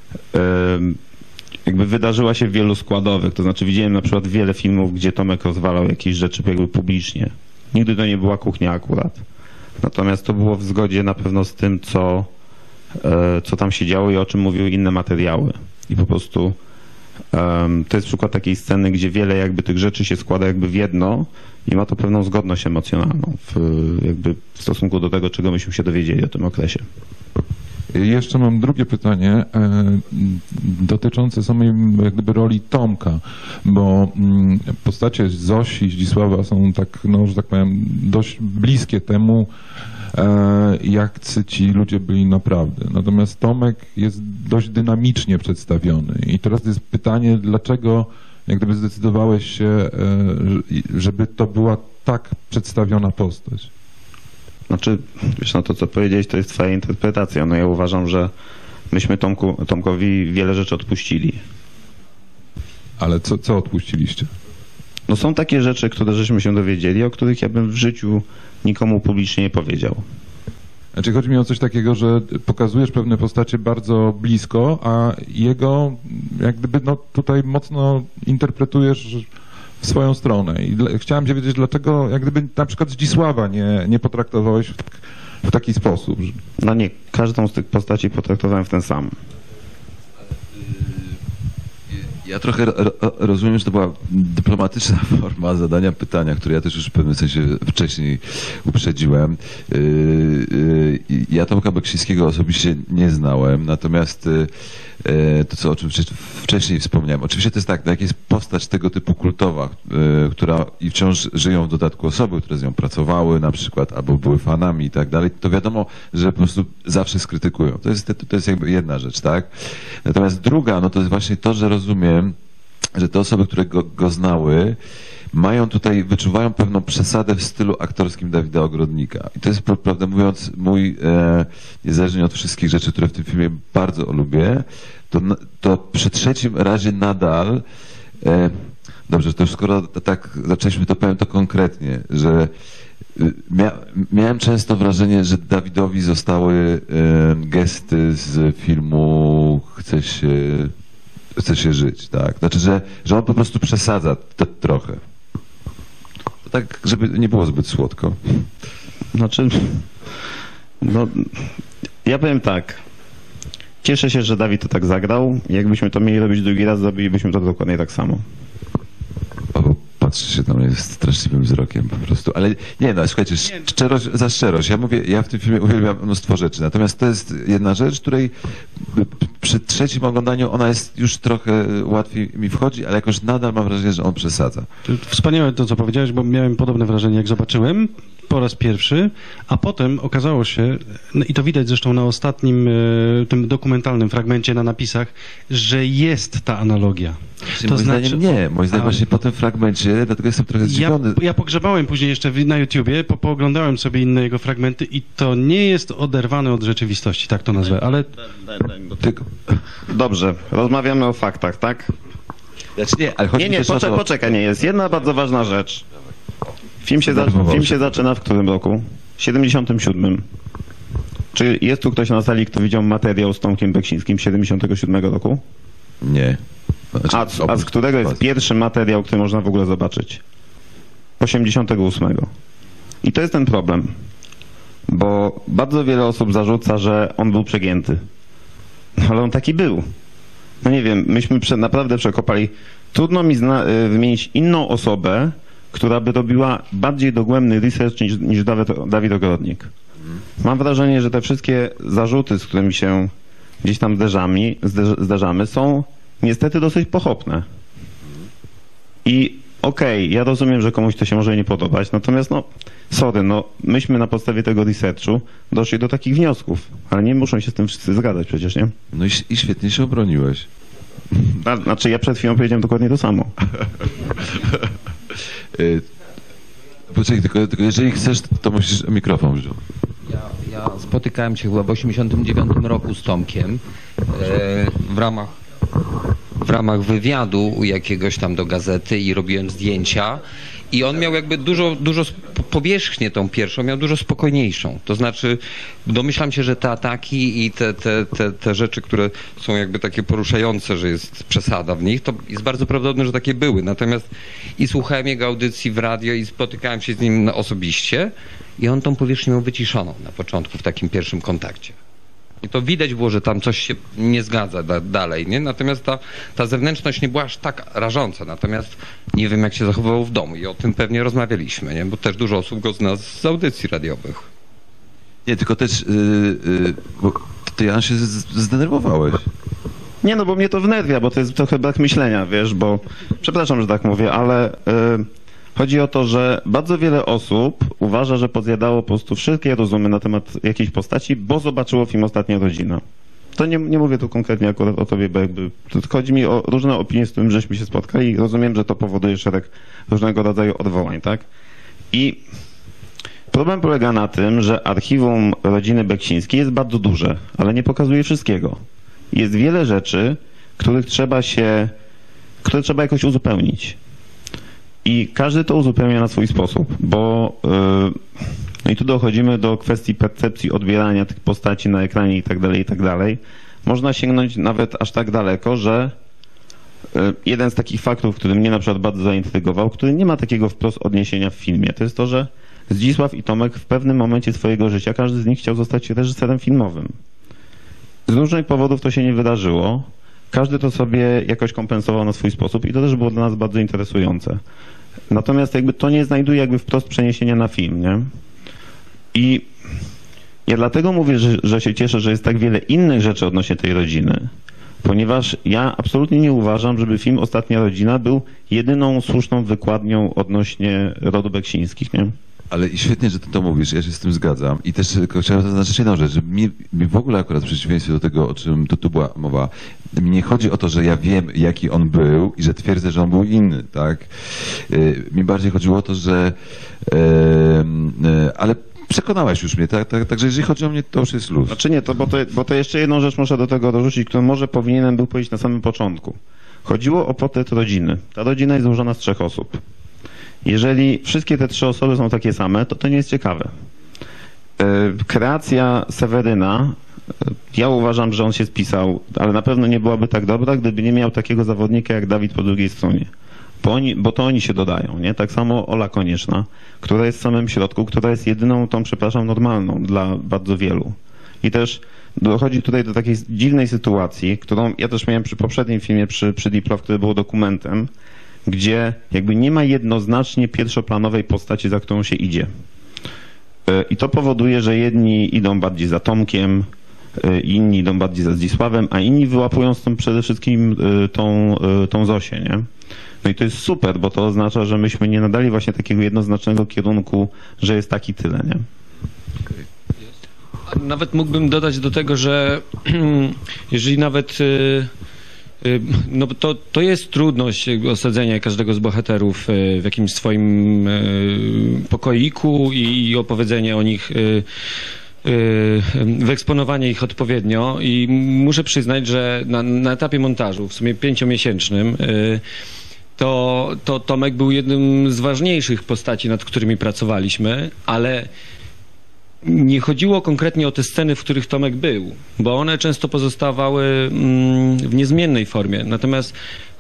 jakby wydarzyła się w wielu składowych. To znaczy widziałem na przykład wiele filmów, gdzie Tomek rozwalał jakieś rzeczy jakby publicznie. Nigdy to nie była kuchnia akurat. Natomiast to było w zgodzie na pewno z tym, co, co tam się działo i o czym mówiły inne materiały. I po prostu um, to jest przykład takiej sceny, gdzie wiele jakby tych rzeczy się składa jakby w jedno i ma to pewną zgodność emocjonalną w, jakby w stosunku do tego, czego myśmy się dowiedzieli o tym okresie. Jeszcze mam drugie pytanie e, dotyczące samej jak gdyby roli Tomka, bo m, postacie Zosi i Zdzisława są tak, no, że tak powiem, dość bliskie temu, e, jak ci ludzie byli naprawdę. Natomiast Tomek jest dość dynamicznie przedstawiony i teraz jest pytanie, dlaczego jak gdyby zdecydowałeś się, e, żeby to była tak przedstawiona postać? Znaczy, wiesz, no to co powiedziałeś, to jest twoja interpretacja. No ja uważam, że myśmy Tomku, Tomkowi wiele rzeczy odpuścili. Ale co, co odpuściliście? No są takie rzeczy, które żeśmy się dowiedzieli, o których ja bym w życiu nikomu publicznie nie powiedział. Znaczy chodzi mi o coś takiego, że pokazujesz pewne postacie bardzo blisko, a jego jak gdyby no tutaj mocno interpretujesz w swoją stronę. I dla, chciałem się wiedzieć, dlaczego jak gdyby na przykład Zdzisława nie, nie potraktowałeś w, w taki sposób. Że... No nie, każdą z tych postaci potraktowałem w ten sam. Ja trochę rozumiem, że to była dyplomatyczna forma zadania pytania, które ja też już w pewnym sensie wcześniej uprzedziłem. Ja Tomka Beksińskiego osobiście nie znałem, natomiast to, co o czym wcześniej wspomniałem. Oczywiście to jest tak, no jak jest postać tego typu kultowa, która i wciąż żyją w dodatku osoby, które z nią pracowały na przykład, albo były fanami i tak dalej, to wiadomo, że po prostu zawsze skrytykują. To jest, to jest jakby jedna rzecz, tak? Natomiast druga, no to jest właśnie to, że rozumiem, że te osoby, które go, go znały, mają tutaj, wyczuwają pewną przesadę w stylu aktorskim Dawida Ogrodnika. I to jest, prawdę mówiąc, mój, e, niezależnie od wszystkich rzeczy, które w tym filmie bardzo lubię, to, to przy trzecim razie nadal, e, dobrze, to już skoro tak zaczęliśmy, to powiem to konkretnie, że Mia miałem często wrażenie, że Dawidowi zostały e, gesty z filmu Chce się, chce się żyć, tak? Znaczy, że, że on po prostu przesadza to trochę. To tak, żeby nie było zbyt słodko. Znaczy, no, ja powiem tak. Cieszę się, że Dawid to tak zagrał. Jakbyśmy to mieli robić drugi raz, zrobilibyśmy to dokładnie tak samo. Paweł patrzy się na mnie straszliwym wzrokiem po prostu. Ale nie no, słuchajcie, szczerość za szczerość. Ja mówię, ja w tym filmie uwielbiam mnóstwo rzeczy. Natomiast to jest jedna rzecz, której przy trzecim oglądaniu ona jest już trochę łatwiej mi wchodzi, ale jakoś nadal mam wrażenie, że on przesadza. Wspaniałe to, co powiedziałeś, bo miałem podobne wrażenie, jak zobaczyłem po raz pierwszy, a potem okazało się, no i to widać zresztą na ostatnim tym dokumentalnym fragmencie na napisach, że jest ta analogia. To moim znaczy, zdaniem nie. Moim zdaniem a, właśnie po tym fragmencie, dlatego jestem trochę zdziwiony. Ja, ja pogrzebałem później jeszcze na YouTubie, po, pooglądałem sobie inne jego fragmenty i to nie jest oderwane od rzeczywistości, tak to nazwę, ale... Tylko... Dobrze, rozmawiamy o faktach, tak? Znaczy nie, ale chodzi nie, nie, poczekaj, to... poczekaj, nie, jest jedna bardzo ważna rzecz. Film się, za, film się zaczyna w którym roku? W siedemdziesiątym siódmym. Czy jest tu ktoś na sali, kto widział materiał z Tomkiem Beksińskim z siedemdziesiątego siódmego roku? Nie. Znaczy, a, a z którego jest pierwszy materiał, który można w ogóle zobaczyć? osiemdziesiątego ósmego. I to jest ten problem. Bo bardzo wiele osób zarzuca, że on był przegięty. No ale on taki był. No nie wiem, myśmy prze, naprawdę przekopali. Trudno mi zna, wymienić inną osobę, która by robiła bardziej dogłębny research niż, niż Dawid, Dawid Ogrodnik. Mam wrażenie, że te wszystkie zarzuty, z którymi się gdzieś tam zderzamy, zderzamy, są niestety dosyć pochopne. I okej, okay, ja rozumiem, że komuś to się może nie podobać, natomiast no, sorry, no, myśmy na podstawie tego researchu doszli do takich wniosków, ale nie muszą się z tym wszyscy zgadzać przecież, nie? No i, i świetnie się obroniłeś. Znaczy, ja przed chwilą powiedziałem dokładnie to samo. Poczekaj, tylko, tylko jeżeli chcesz, to musisz mikrofon wziąć. Ja, ja spotykałem się chyba w osiemdziesiątym dziewiątym roku z Tomkiem e, w ramach w ramach wywiadu jakiegoś tam do gazety i robiłem zdjęcia i on miał jakby dużo, dużo powierzchnię tą pierwszą, miał dużo spokojniejszą. To znaczy domyślam się, że te ataki i te, te, te, te rzeczy, które są jakby takie poruszające, że jest przesada w nich, to jest bardzo prawdopodobne, że takie były. Natomiast i słuchałem jego audycji w radio i spotykałem się z nim osobiście i on tą powierzchnię miał wyciszoną na początku w takim pierwszym kontakcie. I to widać było, że tam coś się nie zgadza da, dalej, nie? Natomiast ta, ta zewnętrzność nie była aż tak rażąca. Natomiast nie wiem, jak się zachowywał w domu i o tym pewnie rozmawialiśmy, nie? Bo też dużo osób go zna z audycji radiowych. Nie, tylko też, yy, yy, bo ty, Jan, się z, zdenerwowałeś. Nie, no bo mnie to wnerwia, bo to jest trochę brak myślenia, wiesz, bo przepraszam, że tak mówię, ale yy, chodzi o to, że bardzo wiele osób uważa, że podjadało po prostu wszystkie rozumy na temat jakiejś postaci, bo zobaczyło film Ostatnia Rodzina. To nie, nie mówię tu konkretnie akurat o tobie, bo jakby to chodzi mi o różne opinie, z którymi żeśmy się spotkali i rozumiem, że to powoduje szereg różnego rodzaju odwołań, tak? I problem polega na tym, że archiwum rodziny Beksińskiej jest bardzo duże, ale nie pokazuje wszystkiego. Jest wiele rzeczy, których trzeba się, które trzeba jakoś uzupełnić. I każdy to uzupełnia na swój sposób, bo yy, no i tu dochodzimy do kwestii percepcji odbierania tych postaci na ekranie i tak dalej, i tak dalej. Można sięgnąć nawet aż tak daleko, że yy, jeden z takich faktów, który mnie na przykład bardzo zaintrygował, który nie ma takiego wprost odniesienia w filmie, to jest to, że Zdzisław i Tomek w pewnym momencie swojego życia, każdy z nich chciał zostać reżyserem filmowym. Z różnych powodów to się nie wydarzyło. Każdy to sobie jakoś kompensował na swój sposób i to też było dla nas bardzo interesujące. Natomiast jakby to nie znajduje jakby wprost przeniesienia na film, nie? I ja dlatego mówię, że, że się cieszę, że jest tak wiele innych rzeczy odnośnie tej rodziny, ponieważ ja absolutnie nie uważam, żeby film Ostatnia Rodzina był jedyną słuszną wykładnią odnośnie rodu Beksińskich, nie? Ale i świetnie, że ty to mówisz, ja się z tym zgadzam. I też tylko chciałem zaznaczyć jedną rzecz, że mi, mi w ogóle akurat w przeciwieństwie do tego, o czym tu, tu była mowa, mi nie chodzi o to, że ja wiem, jaki on był i że twierdzę, że on był inny, tak? Yy, mi bardziej chodziło o to, że... Yy, yy, ale przekonałeś już mnie, tak? tak? Także jeżeli chodzi o mnie, to już jest luz. Znaczy nie, to bo, to, bo to jeszcze jedną rzecz muszę do tego dorzucić, którą może powinienem był powiedzieć na samym początku. Chodziło o portret rodziny. Ta rodzina jest złożona z trzech osób. Jeżeli wszystkie te trzy osoby są takie same, to to nie jest ciekawe. Kreacja Seweryna, ja uważam, że on się spisał, ale na pewno nie byłaby tak dobra, gdyby nie miał takiego zawodnika jak Dawid po drugiej stronie. Bo, oni, bo to oni się dodają, nie? Tak samo Ola Konieczna, która jest w samym środku, która jest jedyną tą, przepraszam, normalną dla bardzo wielu. I też dochodzi tutaj do takiej dziwnej sytuacji, którą ja też miałem przy poprzednim filmie, przy, przy Deep Love, który był dokumentem, gdzie jakby nie ma jednoznacznie pierwszoplanowej postaci, za którą się idzie. I to powoduje, że jedni idą bardziej za Tomkiem, inni idą bardziej za Zdzisławem, a inni wyłapują stąd przede wszystkim tą, tą Zosię, nie? No i to jest super, bo to oznacza, że myśmy nie nadali właśnie takiego jednoznacznego kierunku, że jest taki tyle, nie? Nawet mógłbym dodać do tego, że jeżeli nawet... No to, to jest trudność osadzenia każdego z bohaterów w jakimś swoim pokoiku i opowiedzenie o nich, wyeksponowanie ich odpowiednio i muszę przyznać, że na, na etapie montażu, w sumie pięciomiesięcznym, to, to Tomek był jednym z ważniejszych postaci, nad którymi pracowaliśmy, ale nie chodziło konkretnie o te sceny, w których Tomek był, bo one często pozostawały w niezmiennej formie. Natomiast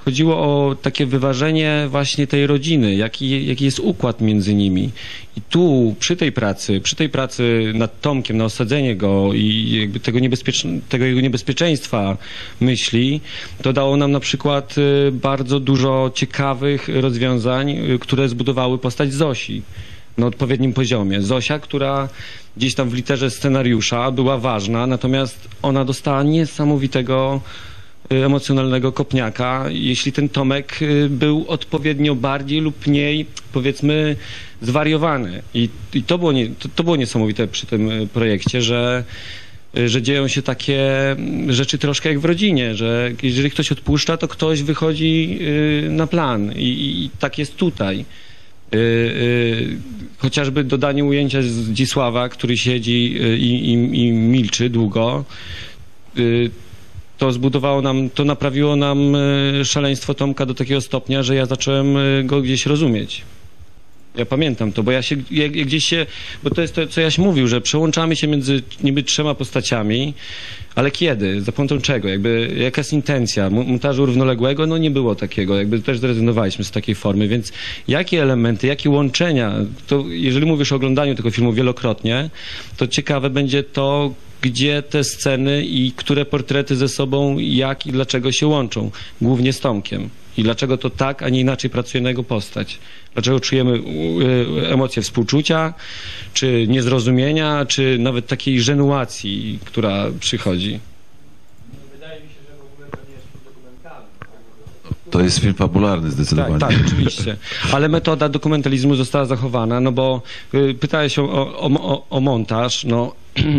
chodziło o takie wyważenie właśnie tej rodziny, jaki, jaki jest układ między nimi. I tu przy tej pracy, przy tej pracy nad Tomkiem, na osadzenie go i jakby tego, niebezpiecz- tego jego niebezpieczeństwa myśli, to dało nam na przykład bardzo dużo ciekawych rozwiązań, które zbudowały postać Zosi na odpowiednim poziomie. Zosia, która gdzieś tam w literze scenariusza była ważna, natomiast ona dostała niesamowitego emocjonalnego kopniaka, jeśli ten Tomek był odpowiednio bardziej lub mniej, powiedzmy, zwariowany. I, i to, było nie, to, to było niesamowite przy tym projekcie, że, że dzieją się takie rzeczy troszkę jak w rodzinie, że jeżeli ktoś odpuszcza, to ktoś wychodzi na plan. I, i tak jest tutaj. Yy, yy, chociażby dodanie ujęcia Zdzisława, który siedzi i, i, i milczy długo, yy, to zbudowało nam, to naprawiło nam yy, szaleństwo Tomka do takiego stopnia, że ja zacząłem yy, go gdzieś rozumieć. Ja pamiętam to, bo ja się ja, ja gdzieś się, bo to jest to, co Jaś mówił, że przełączamy się między niby trzema postaciami, ale kiedy? Za pomocą czego? Jakby, jaka jest intencja? Montażu równoległego? No nie było takiego. Jakby też zrezygnowaliśmy z takiej formy, więc jakie elementy, jakie łączenia? To jeżeli mówisz o oglądaniu tego filmu wielokrotnie, to ciekawe będzie to, gdzie te sceny i które portrety ze sobą, jak i dlaczego się łączą. Głównie z Tomkiem. I dlaczego to tak, a nie inaczej pracuje na jego postać. Dlaczego czujemy emocje współczucia, czy niezrozumienia, czy nawet takiej żenuacji, która przychodzi. Wydaje mi się, że w ogóle to nie jest film dokumentalny. To jest film fabularny zdecydowanie. Tak, tak, oczywiście. Ale metoda dokumentalizmu została zachowana, no bo y, pytałeś o, o, o, o montaż, no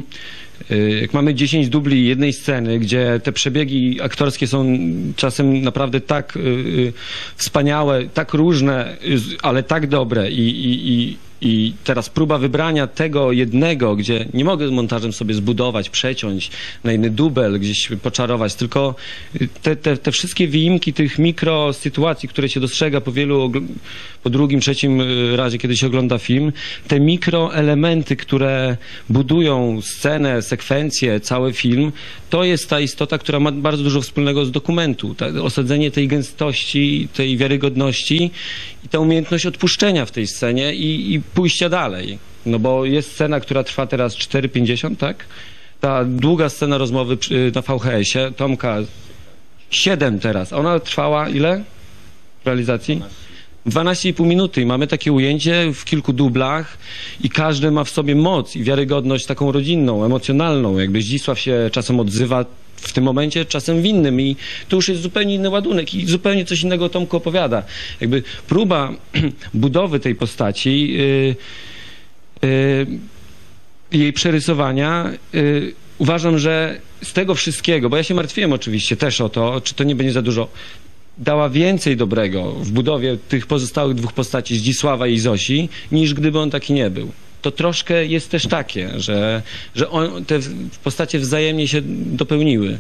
jak mamy dziesięć dubli jednej sceny, gdzie te przebiegi aktorskie są czasem naprawdę tak y, wspaniałe, tak różne, ale tak dobre i, i, i, i teraz próba wybrania tego jednego, gdzie nie mogę montażem sobie zbudować, przeciąć na inny dubel, gdzieś poczarować, tylko te, te, te wszystkie wyimki tych mikro sytuacji, które się dostrzega po wielu, po drugim, trzecim razie, kiedy się ogląda film, te mikroelementy, które budują scenę, sekwencję, cały film, to jest ta istota, która ma bardzo dużo wspólnego z dokumentu. Ta, osadzenie tej gęstości, tej wiarygodności i ta umiejętność odpuszczenia w tej scenie i, i pójścia dalej. No bo jest scena, która trwa teraz cztery pięćdziesiąt, tak? Ta długa scena rozmowy przy, na V H S-ie, Tomka, siedem teraz. Ona trwała ile w realizacji? dwanaście i pół minuty i mamy takie ujęcie w kilku dublach i każdy ma w sobie moc i wiarygodność taką rodzinną, emocjonalną. Jakby Zdzisław się czasem odzywa w tym momencie, czasem w innym i to już jest zupełnie inny ładunek i zupełnie coś innego Tomku opowiada. Jakby próba budowy tej postaci, yy, yy, jej przerysowania, yy, uważam, że z tego wszystkiego, bo ja się martwiłem oczywiście też o to, czy to nie będzie za dużo, dała więcej dobrego w budowie tych pozostałych dwóch postaci, Zdzisława i Zosi, niż gdyby on taki nie był. To troszkę jest też takie, że, że on, te postacie wzajemnie się dopełniły.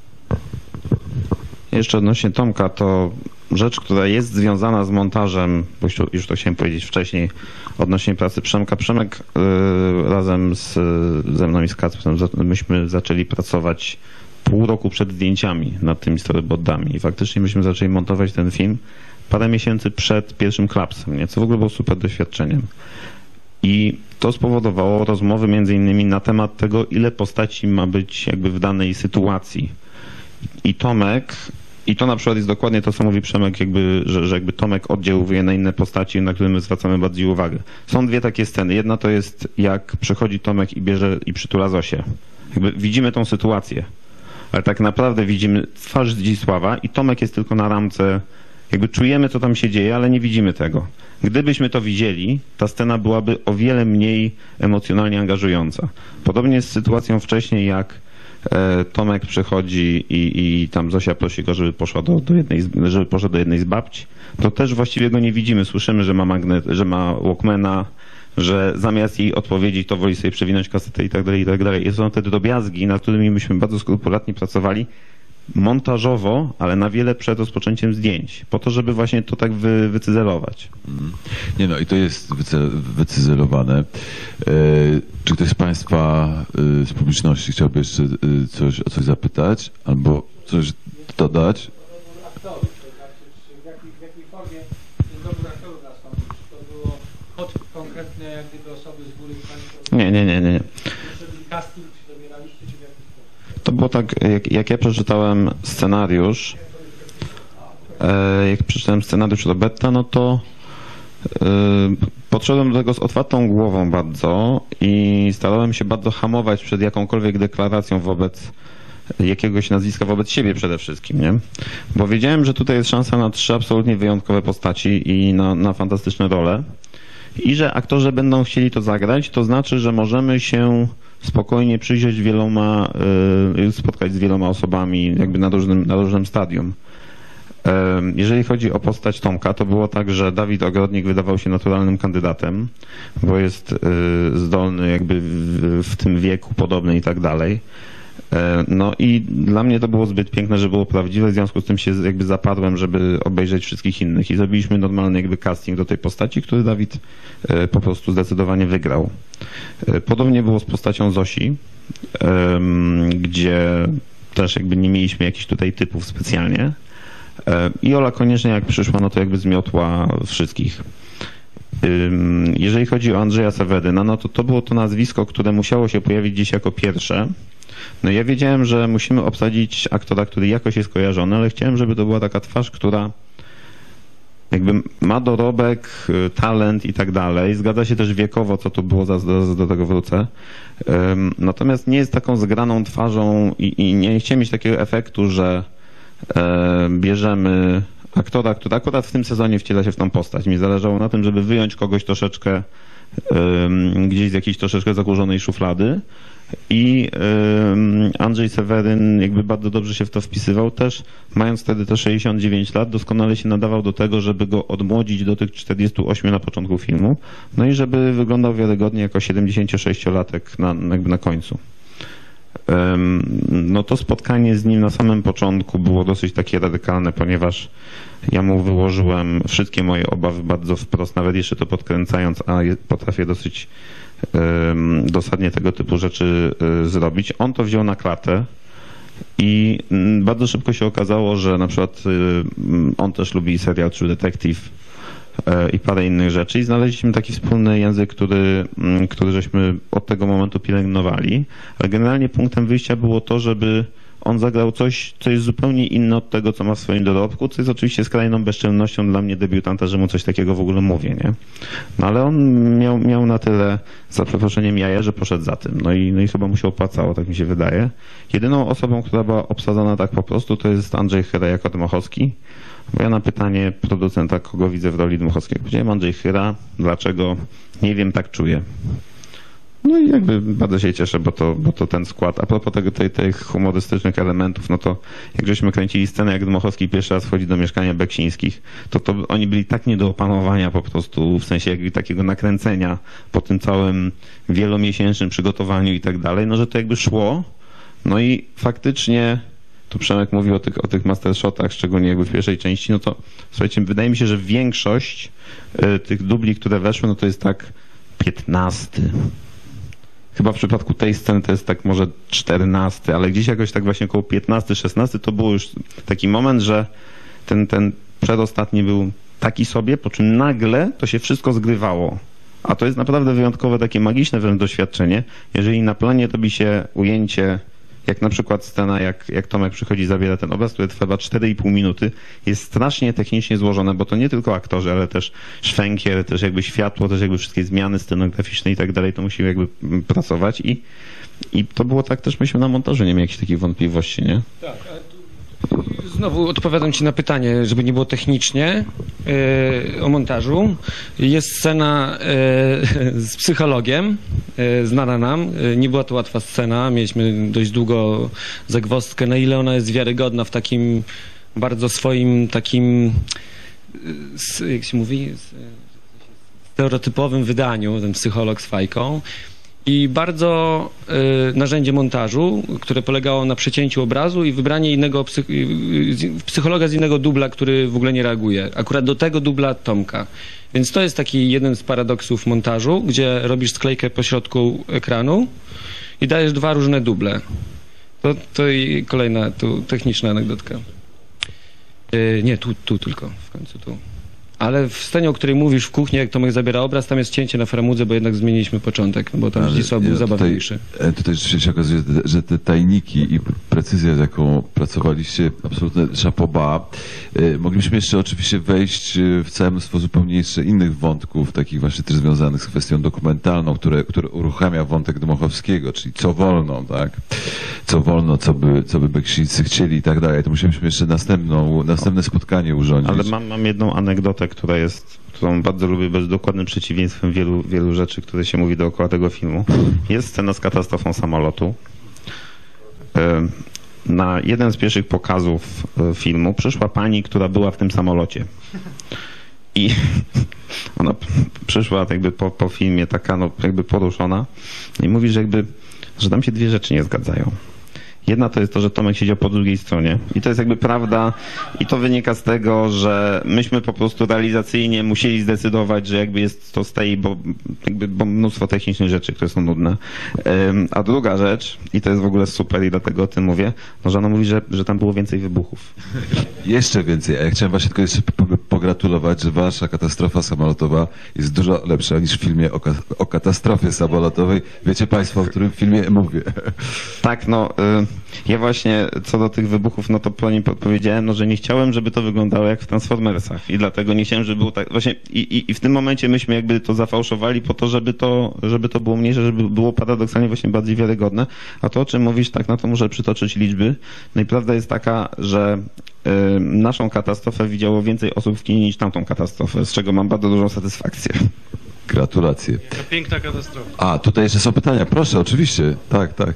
Jeszcze odnośnie Tomka, to rzecz, która jest związana z montażem, bo już, już to chciałem powiedzieć wcześniej, odnośnie pracy Przemka. Przemek y, razem z, ze mną i z Kacprem, myśmy zaczęli pracować pół roku przed zdjęciami nad tymi storyboardami i faktycznie myśmy zaczęli montować ten film parę miesięcy przed pierwszym klapsem, nie? Co w ogóle było super doświadczeniem. I to spowodowało rozmowy między innymi na temat tego, ile postaci ma być jakby w danej sytuacji. I Tomek, i to na przykład jest dokładnie to, co mówi Przemek, jakby, że, że jakby Tomek oddziałuje na inne postaci, na które my zwracamy bardziej uwagę. Są dwie takie sceny. Jedna to jest, jak przychodzi Tomek i bierze i przytula Zosię. Jakby widzimy tą sytuację, ale tak naprawdę widzimy twarz Zdzisława i Tomek jest tylko na ramce, jakby czujemy, co tam się dzieje, ale nie widzimy tego. Gdybyśmy to widzieli, ta scena byłaby o wiele mniej emocjonalnie angażująca. Podobnie jest z sytuacją wcześniej, jak e, Tomek przychodzi i, i tam Zosia prosi go, żeby poszła do, do jednej, z, żeby poszedł do jednej z babci, to też właściwie go nie widzimy. Słyszymy, że ma magnet, że ma Walkmana, że zamiast jej odpowiedzieć, to woli sobie przewinąć kasetę i tak dalej, i tak dalej. I są te drobiazgi, nad którymi myśmy bardzo skrupulatnie pracowali, montażowo, ale na wiele przed rozpoczęciem zdjęć, po to, żeby właśnie to tak wy, wycyzelować. Nie no i to jest wyce, wycyzelowane. E, czy ktoś z Państwa e, z publiczności chciałby jeszcze e, coś, o coś zapytać albo coś dodać? Nie, nie, nie, nie. nie. Casting czy dobieraliście, czy w jaki sposób? To było tak, jak, jak ja przeczytałem scenariusz, e, jak przeczytałem scenariusz Roberta, no to e, podszedłem do tego z otwartą głową bardzo i starałem się bardzo hamować przed jakąkolwiek deklaracją wobec jakiegoś nazwiska, wobec siebie przede wszystkim, nie? Bo wiedziałem, że tutaj jest szansa na trzy absolutnie wyjątkowe postaci i na, na fantastyczne role i że aktorzy będą chcieli to zagrać, to znaczy, że możemy się spokojnie przyjrzeć wieloma, y, spotkać z wieloma osobami jakby na różnym, na różnym stadium. Jeżeli chodzi o postać Tomka, to było tak, że Dawid Ogrodnik wydawał się naturalnym kandydatem, bo jest zdolny jakby w, w tym wieku podobny i tak dalej. No i dla mnie to było zbyt piękne, że było prawdziwe, w związku z tym się jakby zapadłem, żeby obejrzeć wszystkich innych i zrobiliśmy normalny jakby casting do tej postaci, który Dawid po prostu zdecydowanie wygrał. Podobnie było z postacią Zosi, gdzie też jakby nie mieliśmy jakichś tutaj typów specjalnie. I Ola koniecznie jak przyszła, no to jakby zmiotła wszystkich. Jeżeli chodzi o Andrzeja Seweryna, no to to było to nazwisko, które musiało się pojawić gdzieś jako pierwsze. No ja wiedziałem, że musimy obsadzić aktora, który jakoś jest kojarzony, ale chciałem, żeby to była taka twarz, która jakby ma dorobek, talent i tak dalej. Zgadza się też wiekowo, co to było, zaraz do tego wrócę. Natomiast nie jest taką zgraną twarzą i, i nie chciałem mieć takiego efektu, że bierzemy aktora, który akurat w tym sezonie wciela się w tą postać. Mi zależało na tym, żeby wyjąć kogoś troszeczkę um, gdzieś z jakiejś troszeczkę zakurzonej szuflady i um, Andrzej Seweryn jakby bardzo dobrze się w to wpisywał też, mając wtedy te sześćdziesiąt dziewięć lat, doskonale się nadawał do tego, żeby go odmłodzić do tych czterdziestu ośmiu na początku filmu, no i żeby wyglądał wiarygodnie jako siedemdziesięciosześciolatek na, jakby na końcu. No to spotkanie z nim na samym początku było dosyć takie radykalne, ponieważ ja mu wyłożyłem wszystkie moje obawy bardzo wprost, nawet jeszcze to podkręcając, a potrafię dosyć dosadnie tego typu rzeczy zrobić. On to wziął na klatę i bardzo szybko się okazało, że na przykład on też lubi serial True Detective i parę innych rzeczy i znaleźliśmy taki wspólny język, który, który żeśmy od tego momentu pielęgnowali, ale generalnie punktem wyjścia było to, żeby on zagrał coś, co jest zupełnie inne od tego, co ma w swoim dorobku, co jest oczywiście skrajną bezczelnością dla mnie debiutanta, że mu coś takiego w ogóle mówię, nie? No ale on miał, miał na tyle, za przeproszeniem, jaja, że poszedł za tym. No i, no i chyba mu się opłacało, tak mi się wydaje. Jedyną osobą, która była obsadzona tak po prostu, to jest Andrzej Chyra jako Dmochowski. Bo ja na pytanie producenta, kogo widzę w roli Dmochowskiego, powiedziałem Andrzej Chyra, dlaczego? Nie wiem, tak czuję. No i jakby bardzo się cieszę, bo to, bo to ten skład. A propos tego, tej, tych humorystycznych elementów, no to jak żeśmy kręcili scenę, jak Dmochowski pierwszy raz wchodzi do mieszkania Beksińskich, to, to oni byli tak nie do opanowania po prostu, w sensie jakby takiego nakręcenia po tym całym wielomiesięcznym przygotowaniu i tak dalej, no że to jakby szło. No i faktycznie, tu Przemek mówił o tych, o tych mastershotach, szczególnie jakby w pierwszej części, no to słuchajcie, wydaje mi się, że większość y, tych dubli, które weszły, no to jest tak piętnasty. Chyba w przypadku tej sceny to jest tak może czternasty, ale gdzieś jakoś tak właśnie około piętnasty, szesnasty to był już taki moment, że ten, ten przedostatni był taki sobie, po czym nagle to się wszystko zgrywało. A to jest naprawdę wyjątkowe, takie magiczne wręcz doświadczenie, jeżeli na planie robi się ujęcie, jak na przykład scena, jak, jak Tomek przychodzi, zabiera ten obraz, który trwa cztery i pół minuty, jest strasznie technicznie złożone, bo to nie tylko aktorzy, ale też szwękier, też jakby światło, też jakby wszystkie zmiany scenograficzne i tak dalej, to musi jakby pracować i, i to było tak też, myślę, na montażu, nie miałem jakichś takich wątpliwości, nie? Tak, ale tu znowu odpowiadam ci na pytanie, żeby nie było technicznie yy, o montażu. Jest scena yy, z psychologiem, yy, znana nam. Yy, nie była to łatwa scena. Mieliśmy dość długo zagwozdkę, na ile ona jest wiarygodna w takim bardzo swoim takim, yy, jak się mówi, yy, stereotypowym wydaniu, ten psycholog z fajką. I bardzo y, narzędzie montażu, które polegało na przecięciu obrazu i wybranie innego psych psychologa z innego dubla, który w ogóle nie reaguje. Akurat do tego dubla Tomka. Więc to jest taki jeden z paradoksów montażu, gdzie robisz sklejkę po środku ekranu i dajesz dwa różne duble. To, to i kolejna tu techniczna anegdotka. Y, nie, tu, tu tylko, w końcu tu. Ale w scenie, o której mówisz w kuchni, jak Tomek zabiera obraz, tam jest cięcie na framudze, bo jednak zmieniliśmy początek, bo tam Zdzisław był ja zabawniejszy. Tutaj, tutaj rzeczywiście się okazuje, że te tajniki i precyzja, z jaką pracowaliście, absolutne chapeau bas. Moglibyśmy jeszcze oczywiście wejść w całe mnóstwo zupełnie jeszcze innych wątków, takich właśnie też związanych z kwestią dokumentalną, które, które uruchamia wątek Dmochowskiego, czyli co wolno, tak? Co wolno, co by, co by Beksińscy chcieli i tak dalej. To musielibyśmy jeszcze następną, następne spotkanie urządzić. Ale mam, mam jedną anegdotę, która jest, którą bardzo lubię, bez dokładnym przeciwieństwem wielu, wielu rzeczy, które się mówi dookoła tego filmu. Jest scena z katastrofą samolotu. Na jeden z pierwszych pokazów filmu przyszła pani, która była w tym samolocie. I ona przyszła jakby po, po filmie taka no, jakby poruszona i mówi, że jakby, że tam się dwie rzeczy nie zgadzają. Jedna to jest to, że Tomek siedział po drugiej stronie i to jest jakby prawda i to wynika z tego, że myśmy po prostu realizacyjnie musieli zdecydować, że jakby jest to z tej, bo, jakby, bo mnóstwo technicznych rzeczy, które są nudne. Um, a druga rzecz, i to jest w ogóle super i dlatego o tym mówię, no, że ona mówi, że, że tam było więcej wybuchów. Jeszcze więcej, a ja chciałem właśnie tylko jeszcze pogratulować, że wasza katastrofa samolotowa jest dużo lepsza niż w filmie o, o katastrofie samolotowej. Wiecie państwo, o którym filmie mówię. Tak, no... Y Ja właśnie co do tych wybuchów, no to po nim podpowiedziałem, no, że nie chciałem, żeby to wyglądało jak w Transformersach i dlatego nie chciałem, żeby było tak, właśnie i, i, i w tym momencie myśmy jakby to zafałszowali po to, żeby to, żeby to było mniejsze, żeby było paradoksalnie właśnie bardziej wiarygodne, a to o czym mówisz, tak, no to muszę przytoczyć liczby. No i prawda jest taka, że y, naszą katastrofę widziało więcej osób w kinie niż tamtą katastrofę, z czego mam bardzo dużą satysfakcję. Gratulacje. To piękna katastrofa. A, tutaj jeszcze są pytania, proszę, oczywiście, tak, tak.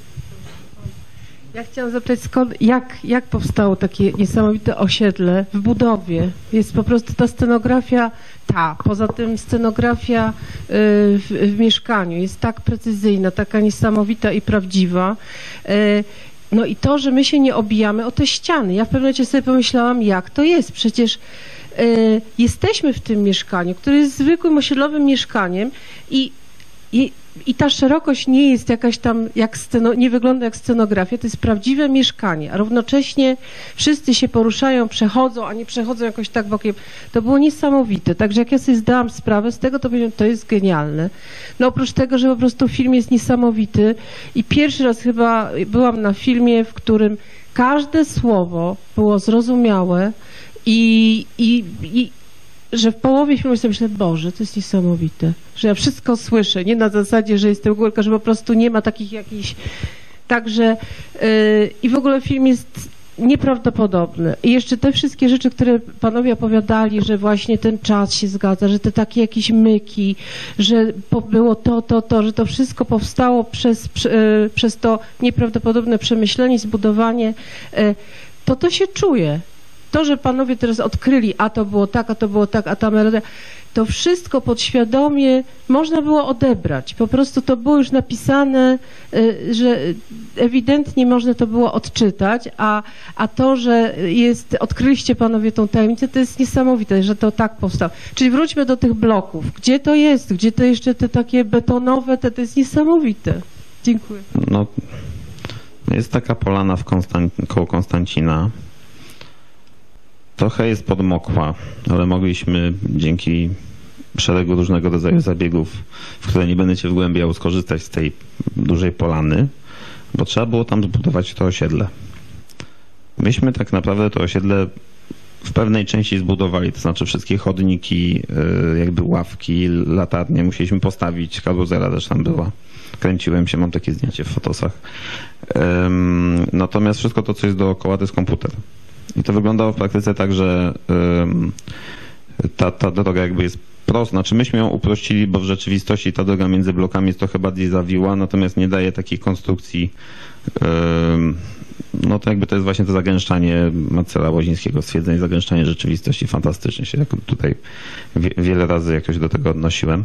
Ja chciałam zapytać, skąd, jak, jak powstało takie niesamowite osiedle w budowie? Jest po prostu ta scenografia, ta, poza tym scenografia y, w, w mieszkaniu jest tak precyzyjna, taka niesamowita i prawdziwa. Y, no i to, że my się nie obijamy o te ściany. Ja w pewnym momencie sobie pomyślałam, jak to jest? Przecież y, jesteśmy w tym mieszkaniu, które jest zwykłym osiedlowym mieszkaniem i, i I ta szerokość nie jest jakaś tam, jak sceno, nie wygląda jak scenografia, to jest prawdziwe mieszkanie, a równocześnie wszyscy się poruszają, przechodzą, a nie przechodzą jakoś tak bokiem. To było niesamowite, także jak ja sobie zdałam sprawę z tego, to powiedziałam, to jest genialne. No oprócz tego, że po prostu film jest niesamowity i pierwszy raz chyba byłam na filmie, w którym każde słowo było zrozumiałe i, i, i że w połowie filmu sobie myślę, Boże, to jest niesamowite, że ja wszystko słyszę, nie na zasadzie, że jestem górka, że po prostu nie ma takich jakichś... Także yy, i w ogóle film jest nieprawdopodobny. I jeszcze te wszystkie rzeczy, które panowie opowiadali, że właśnie ten czas się zgadza, że te takie jakieś myki, że było to, to, to, że to wszystko powstało przez, yy, przez to nieprawdopodobne przemyślenie, zbudowanie, yy, to to się czuje. To, że panowie teraz odkryli, a to było tak, a to było tak, a ta melodia, to wszystko podświadomie można było odebrać. Po prostu to było już napisane, że ewidentnie można to było odczytać, a, a to, że jest, odkryliście panowie tą tajemnicę, to jest niesamowite, że to tak powstało. Czyli wróćmy do tych bloków. Gdzie to jest? Gdzie to jeszcze te takie betonowe, to, to jest niesamowite. Dziękuję. No, jest taka polana w Konstan- koło Konstancina. Trochę jest podmokła, ale mogliśmy dzięki szeregu różnego rodzaju zabiegów, w które nie będę się wgłębiał, skorzystać z tej dużej polany, bo trzeba było tam zbudować to osiedle. Myśmy tak naprawdę to osiedle w pewnej części zbudowali, to znaczy wszystkie chodniki, jakby ławki, latarnie musieliśmy postawić, karuzela też tam była. Kręciłem się, mam takie zdjęcie w fotosach. Natomiast wszystko to, co jest dookoła, to jest komputer. I to wyglądało w praktyce tak, że ta, ta droga jakby jest prosta. Znaczy myśmy ją uprościli, bo w rzeczywistości ta droga między blokami jest trochę bardziej zawiła, natomiast nie daje takiej konstrukcji. No to jakby to jest właśnie to zagęszczanie Marcela Łozińskiego, stwierdzenie zagęszczanie rzeczywistości. Fantastycznie się jak tutaj wie, wiele razy jakoś do tego odnosiłem.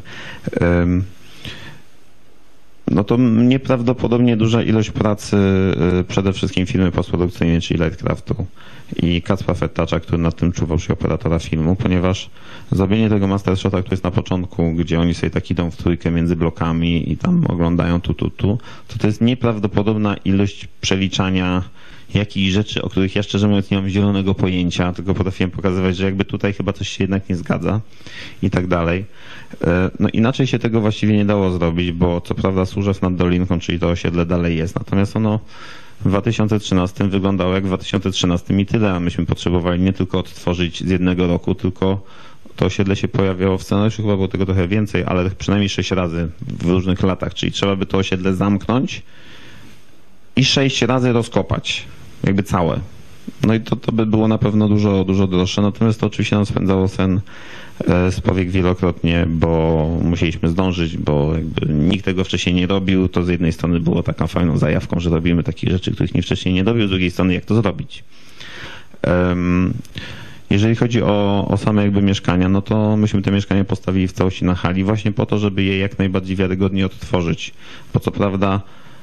No to nieprawdopodobnie duża ilość pracy, przede wszystkim firmy postprodukcyjnej, czyli Lightcraftu i Kacpra Fettacza, który nad tym czuwał, czyli operatora filmu, ponieważ zrobienie tego mastershota, który jest na początku, gdzie oni sobie tak idą w trójkę między blokami i tam oglądają tu, tu, tu, to to jest nieprawdopodobna ilość przeliczania jakichś rzeczy, o których ja szczerze mówiąc nie mam zielonego pojęcia, tylko potrafiłem pokazywać, że jakby tutaj chyba coś się jednak nie zgadza i tak dalej. No inaczej się tego właściwie nie dało zrobić, bo co prawda Służew nad Dolinką, czyli to osiedle dalej jest, natomiast ono w dwa tysiące trzynastym wyglądało jak w dwa tysiące trzynastym i tyle, a myśmy potrzebowali nie tylko odtworzyć z jednego roku, tylko to osiedle się pojawiało w scenariuszu, chyba było tego trochę więcej, ale przynajmniej sześć razy w różnych latach, czyli trzeba by to osiedle zamknąć i sześć razy rozkopać, jakby całe. No i to, to by było na pewno dużo, dużo droższe, natomiast to oczywiście nam spędzało sen z powiek wielokrotnie, bo musieliśmy zdążyć, bo jakby nikt tego wcześniej nie robił. To z jednej strony było taką fajną zajawką, że robimy takie rzeczy, których nikt wcześniej nie robił, z drugiej strony jak to zrobić. Um, jeżeli chodzi o, o same jakby mieszkania, no to myśmy te mieszkania postawili w całości na hali właśnie po to, żeby je jak najbardziej wiarygodnie odtworzyć. Bo co prawda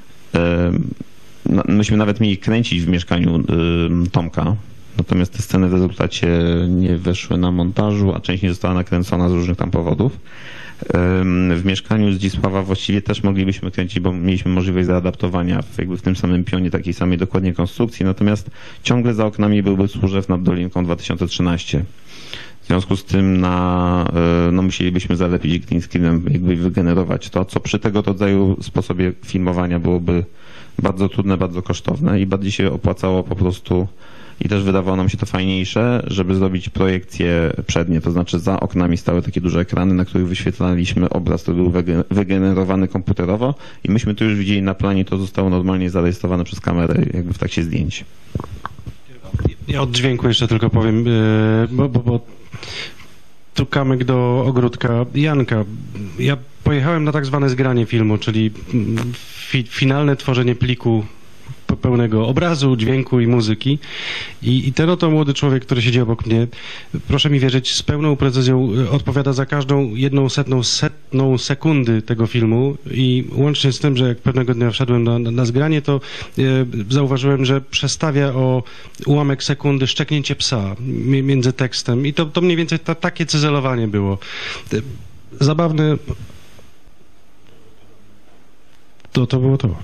um, myśmy nawet mieli kręcić w mieszkaniu um, Tomka, natomiast te sceny w rezultacie nie weszły na montażu, a część nie została nakręcona z różnych tam powodów. W mieszkaniu Zdzisława właściwie też moglibyśmy kręcić, bo mieliśmy możliwość zaadaptowania w, jakby w tym samym pionie takiej samej dokładnie konstrukcji, natomiast ciągle za oknami byłby Służew nad Dolinką dwa tysiące trzynaście. W związku z tym na, no musielibyśmy zalepić green screenem, jakby wygenerować to, co przy tego rodzaju sposobie filmowania byłoby bardzo trudne, bardzo kosztowne i bardziej się opłacało po prostu i też wydawało nam się to fajniejsze, żeby zrobić projekcje przednie, to znaczy za oknami stały takie duże ekrany, na których wyświetlaliśmy obraz, który był wygenerowany komputerowo i myśmy tu już widzieli na planie, to zostało normalnie zarejestrowane przez kamerę jakby w trakcie zdjęć. Ja od dźwięku jeszcze tylko powiem, bo, bo, bo tu kamyk do ogródka Janka. Ja pojechałem na tak zwane zgranie filmu, czyli fi, finalne tworzenie pliku pełnego obrazu, dźwięku i muzyki. I, i ten oto młody człowiek, który siedzi obok mnie, proszę mi wierzyć, z pełną precyzją odpowiada za każdą jedną setną, setną sekundy tego filmu i łącznie z tym, że jak pewnego dnia wszedłem na, na, na zgranie, to e, zauważyłem, że przestawia o ułamek sekundy szczeknięcie psa mi, między tekstem i to, to mniej więcej ta, takie cyzelowanie było. Zabawne. To, to było to.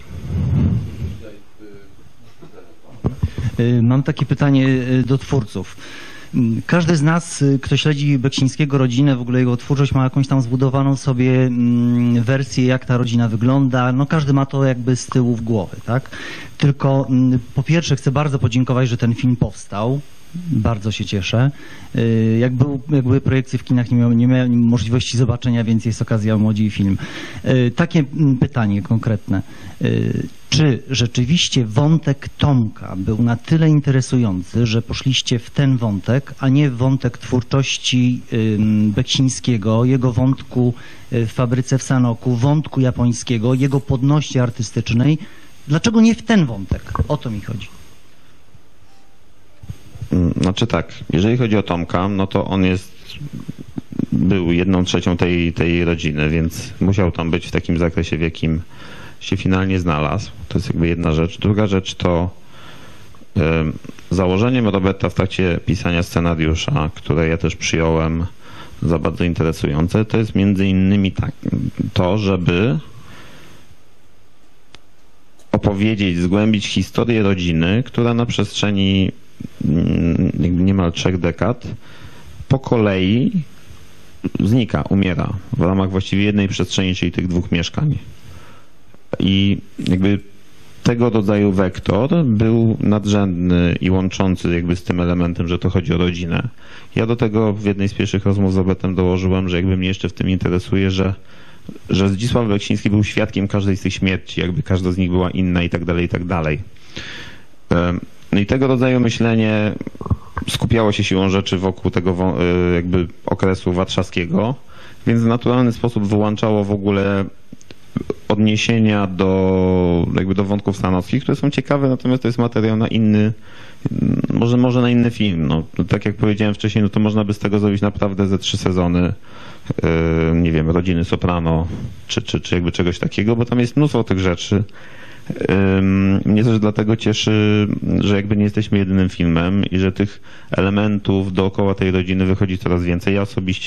Mam takie pytanie do twórców. Każdy z nas, kto śledzi Beksińskiego rodzinę, w ogóle jego twórczość, ma jakąś tam zbudowaną sobie wersję, jak ta rodzina wygląda. No każdy ma to jakby z tyłu w głowy, tak? Tylko po pierwsze chcę bardzo podziękować, że ten film powstał. Bardzo się cieszę. Jak, był, jak były projekcje w kinach, nie miałem, nie miałem możliwości zobaczenia, więc jest okazja Młodzi Film. Takie pytanie konkretne. Czy rzeczywiście wątek Tomka był na tyle interesujący, że poszliście w ten wątek, a nie w wątek twórczości Beksińskiego, jego wątku w fabryce w Sanoku, wątku japońskiego, jego podności artystycznej? Dlaczego nie w ten wątek? O to mi chodzi. Znaczy tak, jeżeli chodzi o Tomka, no to on jest, był jedną trzecią tej, tej rodziny, więc musiał tam być w takim zakresie, w jakim się finalnie znalazł. To jest jakby jedna rzecz. Druga rzecz to y, założeniem Roberta w trakcie pisania scenariusza, które ja też przyjąłem za bardzo interesujące, to jest między innymi tak, to, żeby opowiedzieć, zgłębić historię rodziny, która na przestrzeni jakby niemal trzech dekad po kolei znika, umiera w ramach właściwie jednej przestrzeni, czyli tych dwóch mieszkań. I jakby tego rodzaju wektor był nadrzędny i łączący jakby z tym elementem, że to chodzi o rodzinę. Ja do tego w jednej z pierwszych rozmów z Robertem dołożyłem, że jakby mnie jeszcze w tym interesuje, że, że Zdzisław Beksiński był świadkiem każdej z tych śmierci, jakby każda z nich była inna i tak dalej, i tak dalej. No i tego rodzaju myślenie skupiało się siłą rzeczy wokół tego jakby okresu warszawskiego, więc w naturalny sposób wyłączało w ogóle odniesienia do, jakby do wątków stanowskich, które są ciekawe, natomiast to jest materiał na inny, może, może na inny film. No, tak jak powiedziałem wcześniej, no to można by z tego zrobić naprawdę ze trzy sezony, yy, nie wiem, Rodziny Soprano, czy, czy, czy jakby czegoś takiego, bo tam jest mnóstwo tych rzeczy. Mnie też dlatego cieszy, że jakby nie jesteśmy jedynym filmem i że tych elementów dookoła tej rodziny wychodzi coraz więcej. Ja osobiście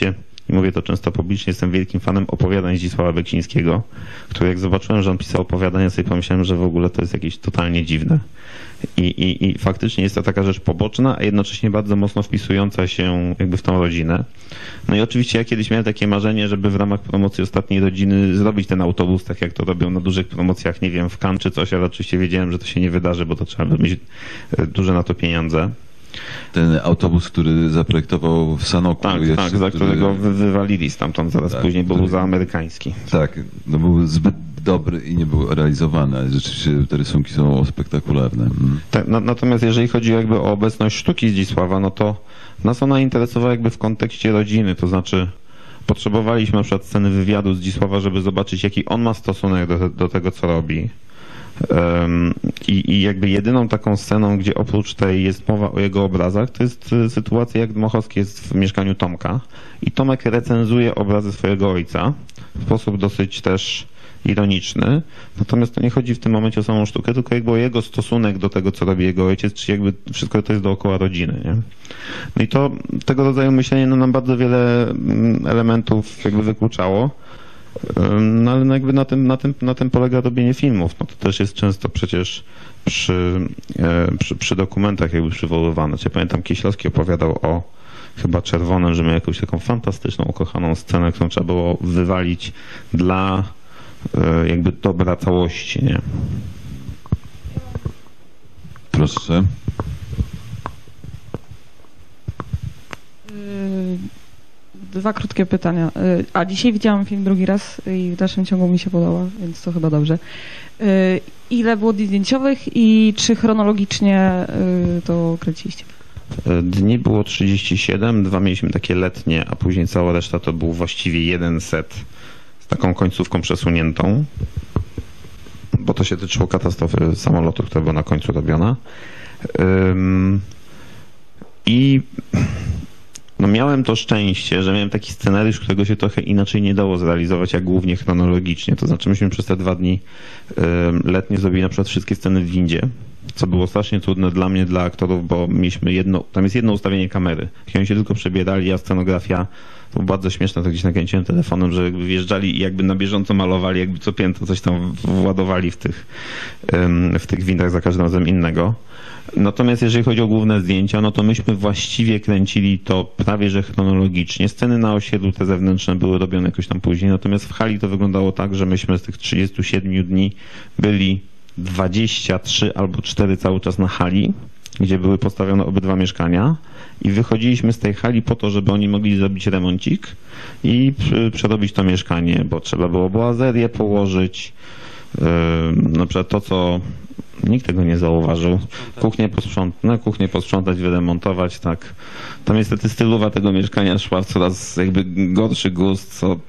i mówię to często publicznie, jestem wielkim fanem opowiadań Zdzisława Beksińskiego, który jak zobaczyłem, że on pisał opowiadania, sobie pomyślałem, że w ogóle to jest jakieś totalnie dziwne. I, i, I faktycznie jest to taka rzecz poboczna, a jednocześnie bardzo mocno wpisująca się jakby w tą rodzinę. No i oczywiście ja kiedyś miałem takie marzenie, żeby w ramach promocji Ostatniej Rodziny zrobić ten autobus, tak jak to robią na dużych promocjach, nie wiem, w Cannes czy coś, ale oczywiście wiedziałem, że to się nie wydarzy, bo to trzeba by mieć duże na to pieniądze. Ten autobus, który zaprojektował w Sanoku. Tak, jeszcze, tak, za który... którego wy, wywalili stamtąd zaraz tak, później, bo który... był za amerykański. Tak, no był zbyt dobry i nie był realizowany, ale rzeczywiście te rysunki są spektakularne. Mm. Tak, na, natomiast jeżeli chodzi jakby o obecność sztuki Zdzisława, no to nas ona interesowała jakby w kontekście rodziny, to znaczy potrzebowaliśmy na przykład sceny wywiadu Zdzisława, żeby zobaczyć, jaki on ma stosunek do, do tego, co robi. Um, i, I jakby jedyną taką sceną, gdzie oprócz tej jest mowa o jego obrazach, to jest sytuacja, jak Dmochowski jest w mieszkaniu Tomka i Tomek recenzuje obrazy swojego ojca w sposób dosyć też ironiczny, natomiast to nie chodzi w tym momencie o samą sztukę, tylko jakby o jego stosunek do tego, co robi jego ojciec, czy jakby wszystko to jest dookoła rodziny, nie? No i to tego rodzaju myślenie no, nam bardzo wiele elementów jakby wykluczało. No ale jakby na tym, na, tym, na tym polega robienie filmów. No to też jest często przecież przy, przy, przy dokumentach jakby przywoływane. Ja pamiętam, Kieślowski opowiadał o chyba Czerwonym, że miał jakąś taką fantastyczną, ukochaną scenę, którą trzeba było wywalić dla jakby dobra całości, nie? Proszę. Dwa krótkie pytania. A dzisiaj widziałam film drugi raz i w dalszym ciągu mi się podoba, więc to chyba dobrze. Ile było dni zdjęciowych i czy chronologicznie to kręciliście? Dni było trzydzieści siedem, dwa mieliśmy takie letnie, a później cała reszta to był właściwie jeden set z taką końcówką przesuniętą, bo to się tyczyło katastrofy samolotu, która była na końcu robiona. I no miałem to szczęście, że miałem taki scenariusz, którego się trochę inaczej nie dało zrealizować, jak głównie chronologicznie. To znaczy myśmy przez te dwa dni letnie zrobili na przykład wszystkie sceny w windzie, co było strasznie trudne dla mnie, dla aktorów, bo mieliśmy jedno, tam jest jedno ustawienie kamery. I oni się tylko przebierali, a scenografia, to było bardzo śmieszne, to gdzieś nakręciłem telefonem, że jakby wjeżdżali i jakby na bieżąco malowali, jakby co piętro coś tam władowali w tych, w tych windach za każdym razem innego. Natomiast jeżeli chodzi o główne zdjęcia, no to myśmy właściwie kręcili to prawie że chronologicznie. Sceny na osiedlu, te zewnętrzne, były robione jakoś tam później, natomiast w hali to wyglądało tak, że myśmy z tych trzydziestu siedmiu dni byli dwadzieścia trzy albo cztery cały czas na hali, gdzie były postawione obydwa mieszkania i wychodziliśmy z tej hali po to, żeby oni mogli zrobić remoncik i przerobić to mieszkanie, bo trzeba było boazerię położyć, yy, na przykład to, co nikt tego nie zauważył. Kuchnię posprzątać, no, kuchnię posprzątać, wyremontować, tak. Tam niestety stylowa tego mieszkania szła w coraz jakby gorszy gust, co,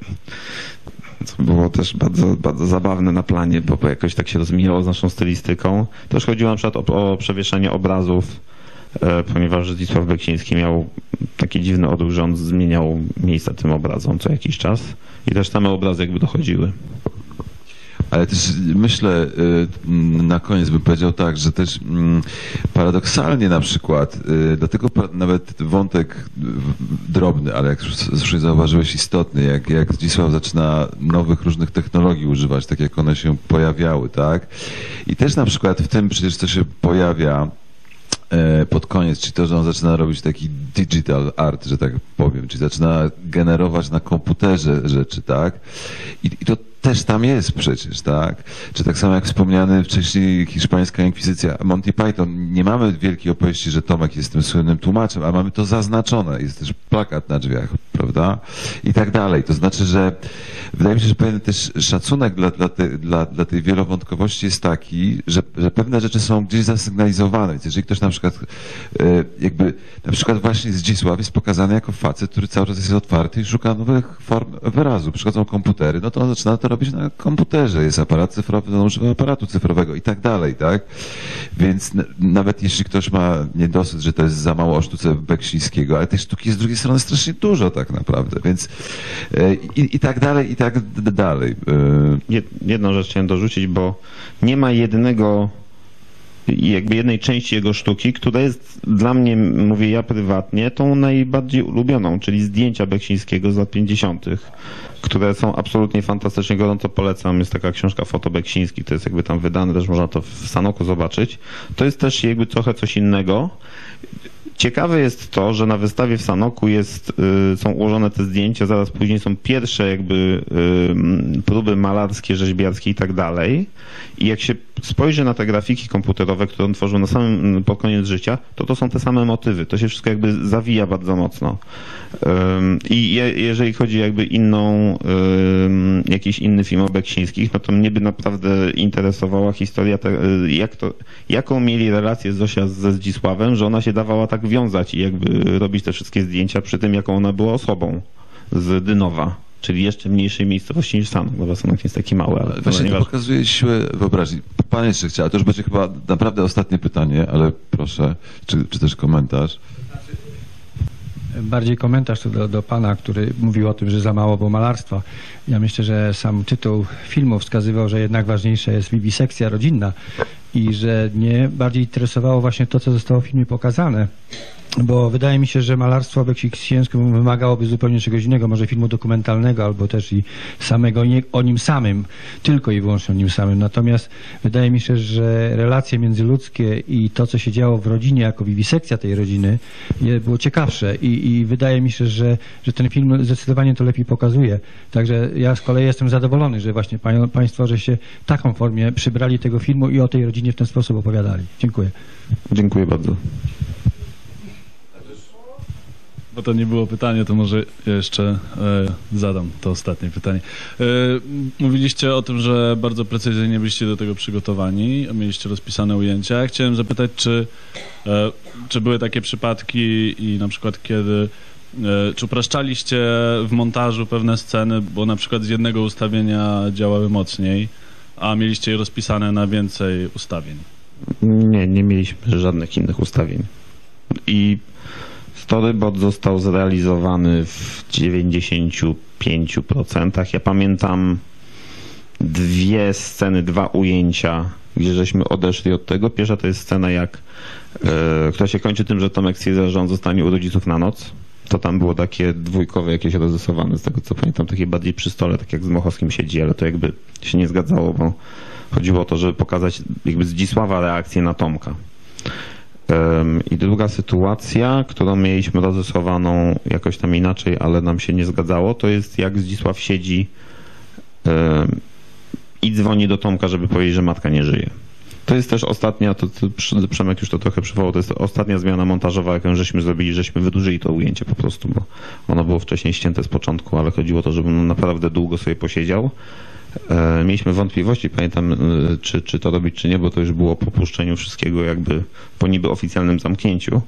co było też bardzo, bardzo zabawne na planie, bo, bo jakoś tak się rozmijało z naszą stylistyką. Też chodziło na przykład o, o przewieszenie obrazów, e, ponieważ Zdzisław Beksiński miał taki dziwny odruch, że on zmieniał miejsca tym obrazom co jakiś czas i też same obrazy jakby dochodziły. Ale też myślę, na koniec bym powiedział tak, że też paradoksalnie na przykład, dlatego nawet wątek drobny, ale jak już zauważyłeś istotny, jak, jak Zdzisław zaczyna nowych różnych technologii używać, tak jak one się pojawiały, tak? I też na przykład w tym przecież co się pojawia pod koniec, czyli to, że on zaczyna robić taki digital art, że tak powiem, czyli zaczyna generować na komputerze rzeczy, tak? I, i to też tam jest przecież, tak? Czy tak samo jak wspomniany wcześniej hiszpańska inkwizycja, Monty Python, nie mamy wielkiej opowieści, że Tomek jest tym słynnym tłumaczem, a mamy to zaznaczone, jest też plakat na drzwiach, prawda? I tak dalej. To znaczy, że wydaje mi się, że pewien też szacunek dla, dla, te, dla, dla tej wielowątkowości jest taki, że, że pewne rzeczy są gdzieś zasygnalizowane. Więc jeżeli ktoś na przykład jakby, na przykład właśnie Zdzisław jest pokazany jako facet, który cały czas jest otwarty i szuka nowych form wyrazu. Przychodzą komputery, no to on zaczyna to robić na komputerze. Jest aparat cyfrowy, no używa aparatu cyfrowego i tak dalej, tak? Więc nawet jeśli ktoś ma niedosyt, że to jest za mało o sztuce Beksińskiego, ale tej sztuki z drugiej strony strasznie dużo tak naprawdę, więc i, i tak dalej, i tak dalej. Jedną rzecz chciałem dorzucić, bo nie ma jednego jakby jednej części jego sztuki, która jest dla mnie, mówię ja prywatnie, tą najbardziej ulubioną, czyli zdjęcia Beksińskiego z lat pięćdziesiątych, które są absolutnie fantastycznie, gorąco polecam. Jest taka książka Foto Beksiński, to jest jakby tam wydane, też można to w Sanoku zobaczyć. To jest też jakby trochę coś innego. Ciekawe jest to, że na wystawie w Sanoku jest, y, są ułożone te zdjęcia, zaraz później są pierwsze jakby y, próby malarskie, rzeźbiarskie i tak dalej. I jak się spojrzy na te grafiki komputerowe, które on tworzył na samym, pod koniec życia, to to są te same motywy. To się wszystko jakby zawija bardzo mocno. Ym, I je, jeżeli chodzi jakby inną, ym, jakiś inny film o Beksińskich, no to mnie by naprawdę interesowała historia, te, jak to, jaką mieli relację Zosia ze Zdzisławem, że ona się dawała tak wiązać i jakby robić te wszystkie zdjęcia przy tym, jaką ona była osobą z Dynowa, czyli jeszcze mniejszej miejscowości niż Sanok, bo Sanok jest taki mały. Ale właśnie to pokazuje siłę wyobraźni. Pan jeszcze chciał, to już będzie chyba naprawdę ostatnie pytanie, ale proszę, czy, czy też komentarz. Bardziej komentarz do, do pana, który mówił o tym, że za mało było malarstwa. Ja myślę, że sam tytuł filmu wskazywał, że jednak ważniejsza jest wiwisekcja rodzinna i że mnie bardziej interesowało właśnie to, co zostało w filmie pokazane. Bo wydaje mi się, że malarstwo beksińskie wymagałoby zupełnie czegoś innego, może filmu dokumentalnego, albo też i samego nie, o nim samym, tylko i wyłącznie o nim samym. Natomiast wydaje mi się, że relacje międzyludzkie i to, co się działo w rodzinie, jako wiwisekcja tej rodziny, było ciekawsze i, i wydaje mi się, że, że ten film zdecydowanie to lepiej pokazuje. Także ja z kolei jestem zadowolony, że właśnie pań, państwo, że się w taką formie przybrali tego filmu i o tej rodzinie w ten sposób opowiadali. Dziękuję. Dziękuję bardzo. Bo to nie było pytanie, to może jeszcze e, zadam to ostatnie pytanie. E, mówiliście o tym, że bardzo precyzyjnie byliście do tego przygotowani, mieliście rozpisane ujęcia. Ja chciałem zapytać, czy, e, czy były takie przypadki i na przykład kiedy, e, czy upraszczaliście w montażu pewne sceny, bo na przykład z jednego ustawienia działały mocniej, a mieliście je rozpisane na więcej ustawień? Nie, nie mieliśmy żadnych innych ustawień. I Storybot został zrealizowany w dziewięćdziesięciu pięciu procentach. Ja pamiętam dwie sceny, dwa ujęcia, gdzie żeśmy odeszli od tego. Pierwsza to jest scena, jak, e, która się kończy tym, że Tomek stwierdza, że on zostanie u rodziców na noc. To tam było takie dwójkowe jakieś rozrysowane, z tego co pamiętam, takie bardziej przy stole, tak jak z Mochowskim siedzi, ale to jakby się nie zgadzało, bo chodziło o to, żeby pokazać jakby Zdzisława reakcję na Tomka. I druga sytuacja, którą mieliśmy rozrysowaną jakoś tam inaczej, ale nam się nie zgadzało, to jest jak Zdzisław siedzi i dzwoni do Tomka, żeby powiedzieć, że matka nie żyje. To jest też ostatnia, to, to Przemek już to trochę przywołał, to jest ostatnia zmiana montażowa, jaką żeśmy zrobili, żeśmy wydłużyli to ujęcie po prostu, bo ono było wcześniej ścięte z początku, ale chodziło o to, żeby on naprawdę długo sobie posiedział. Mieliśmy wątpliwości, pamiętam, czy, czy to robić, czy nie, bo to już było po puszczeniu wszystkiego jakby po niby oficjalnym zamknięciu,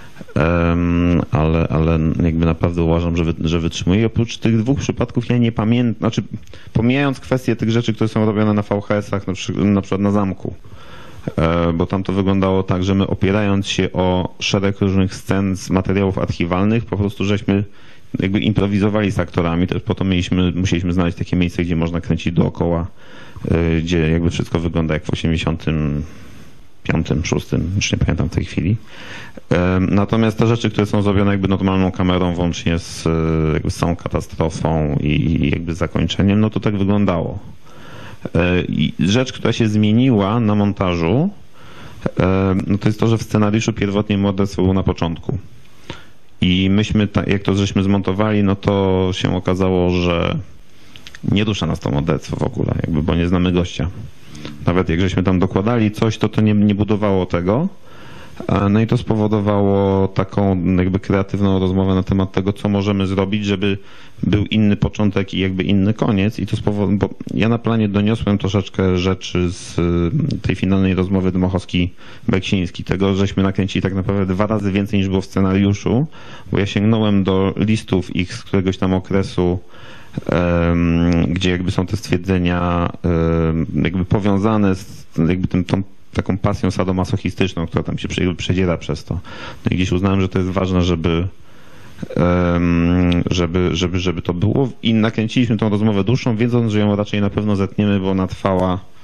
ale, ale jakby naprawdę uważam, że, wy, że wytrzymuje. I oprócz tych dwóch przypadków ja nie pamiętam, znaczy pomijając kwestię tych rzeczy, które są robione na V H S-ach, na, przy, na przykład na Zamku, bo tam to wyglądało tak, że my opierając się o szereg różnych scen z materiałów archiwalnych, po prostu żeśmy jakby improwizowali z aktorami, też po to mieliśmy, musieliśmy znaleźć takie miejsce, gdzie można kręcić dookoła, gdzie jakby wszystko wygląda jak w osiemdziesiątym piątym, szóstym, już nie pamiętam w tej chwili. Natomiast te rzeczy, które są zrobione jakby normalną kamerą, włącznie z, jakby z całą katastrofą i jakby zakończeniem, no to tak wyglądało. I rzecz, która się zmieniła na montażu, no to jest to, że w scenariuszu pierwotnie morderstwo było na początku. I myśmy, jak to żeśmy zmontowali, no to się okazało, że nie rusza nas to morderstwo w ogóle, jakby, bo nie znamy gościa. Nawet jak żeśmy tam dokładali coś, to to nie, nie budowało tego. No i to spowodowało taką jakby kreatywną rozmowę na temat tego, co możemy zrobić, żeby był inny początek i jakby inny koniec. I to spowodowało, bo ja na planie doniosłem troszeczkę rzeczy z tej finalnej rozmowy Dmochowski-Beksiński, tego, żeśmy nakręcili tak naprawdę dwa razy więcej niż było w scenariuszu, bo ja sięgnąłem do listów ich z któregoś tam okresu, um, gdzie jakby są te stwierdzenia um, jakby powiązane z jakby tym, tą taką pasją sadomasochistyczną, która tam się przedziera przez to. No i gdzieś uznałem, że to jest ważne, żeby, um, żeby, żeby, żeby to było. I nakręciliśmy tą rozmowę dłuższą, wiedząc, że ją raczej na pewno zetniemy, bo ona trwała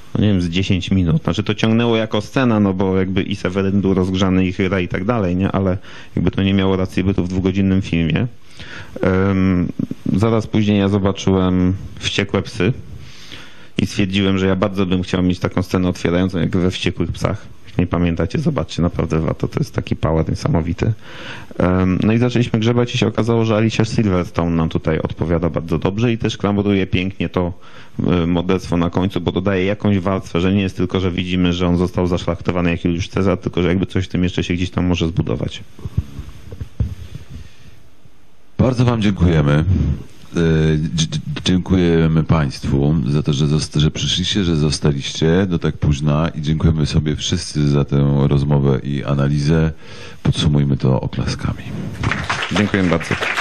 no nie wiem, z dziesięć minut. Znaczy to ciągnęło jako scena, no bo jakby i Seweryn był rozgrzany i Hyra i tak dalej, nie? Ale jakby to nie miało racji bytu w dwugodzinnym filmie. Um, zaraz później ja zobaczyłem Wściekłe psy i stwierdziłem, że ja bardzo bym chciał mieć taką scenę otwierającą jak we Wściekłych psach. Jak nie pamiętacie, zobaczcie, naprawdę warto, to jest taki pałac niesamowity. Um, no i zaczęliśmy grzebać i się okazało, że Alicia Silverstone nam tutaj odpowiada bardzo dobrze i też klamruje pięknie to morderstwo na końcu, bo dodaje jakąś warstwę, że nie jest tylko, że widzimy, że on został zaszlachtowany jak Juliusz Cezar, tylko że jakby coś w tym jeszcze się gdzieś tam może zbudować. Bardzo wam dziękujemy. Dziękujemy Państwu za to, że, że przyszliście, że zostaliście do tak późna i dziękujemy sobie wszyscy za tę rozmowę i analizę. Podsumujmy to oklaskami. Dziękuję bardzo.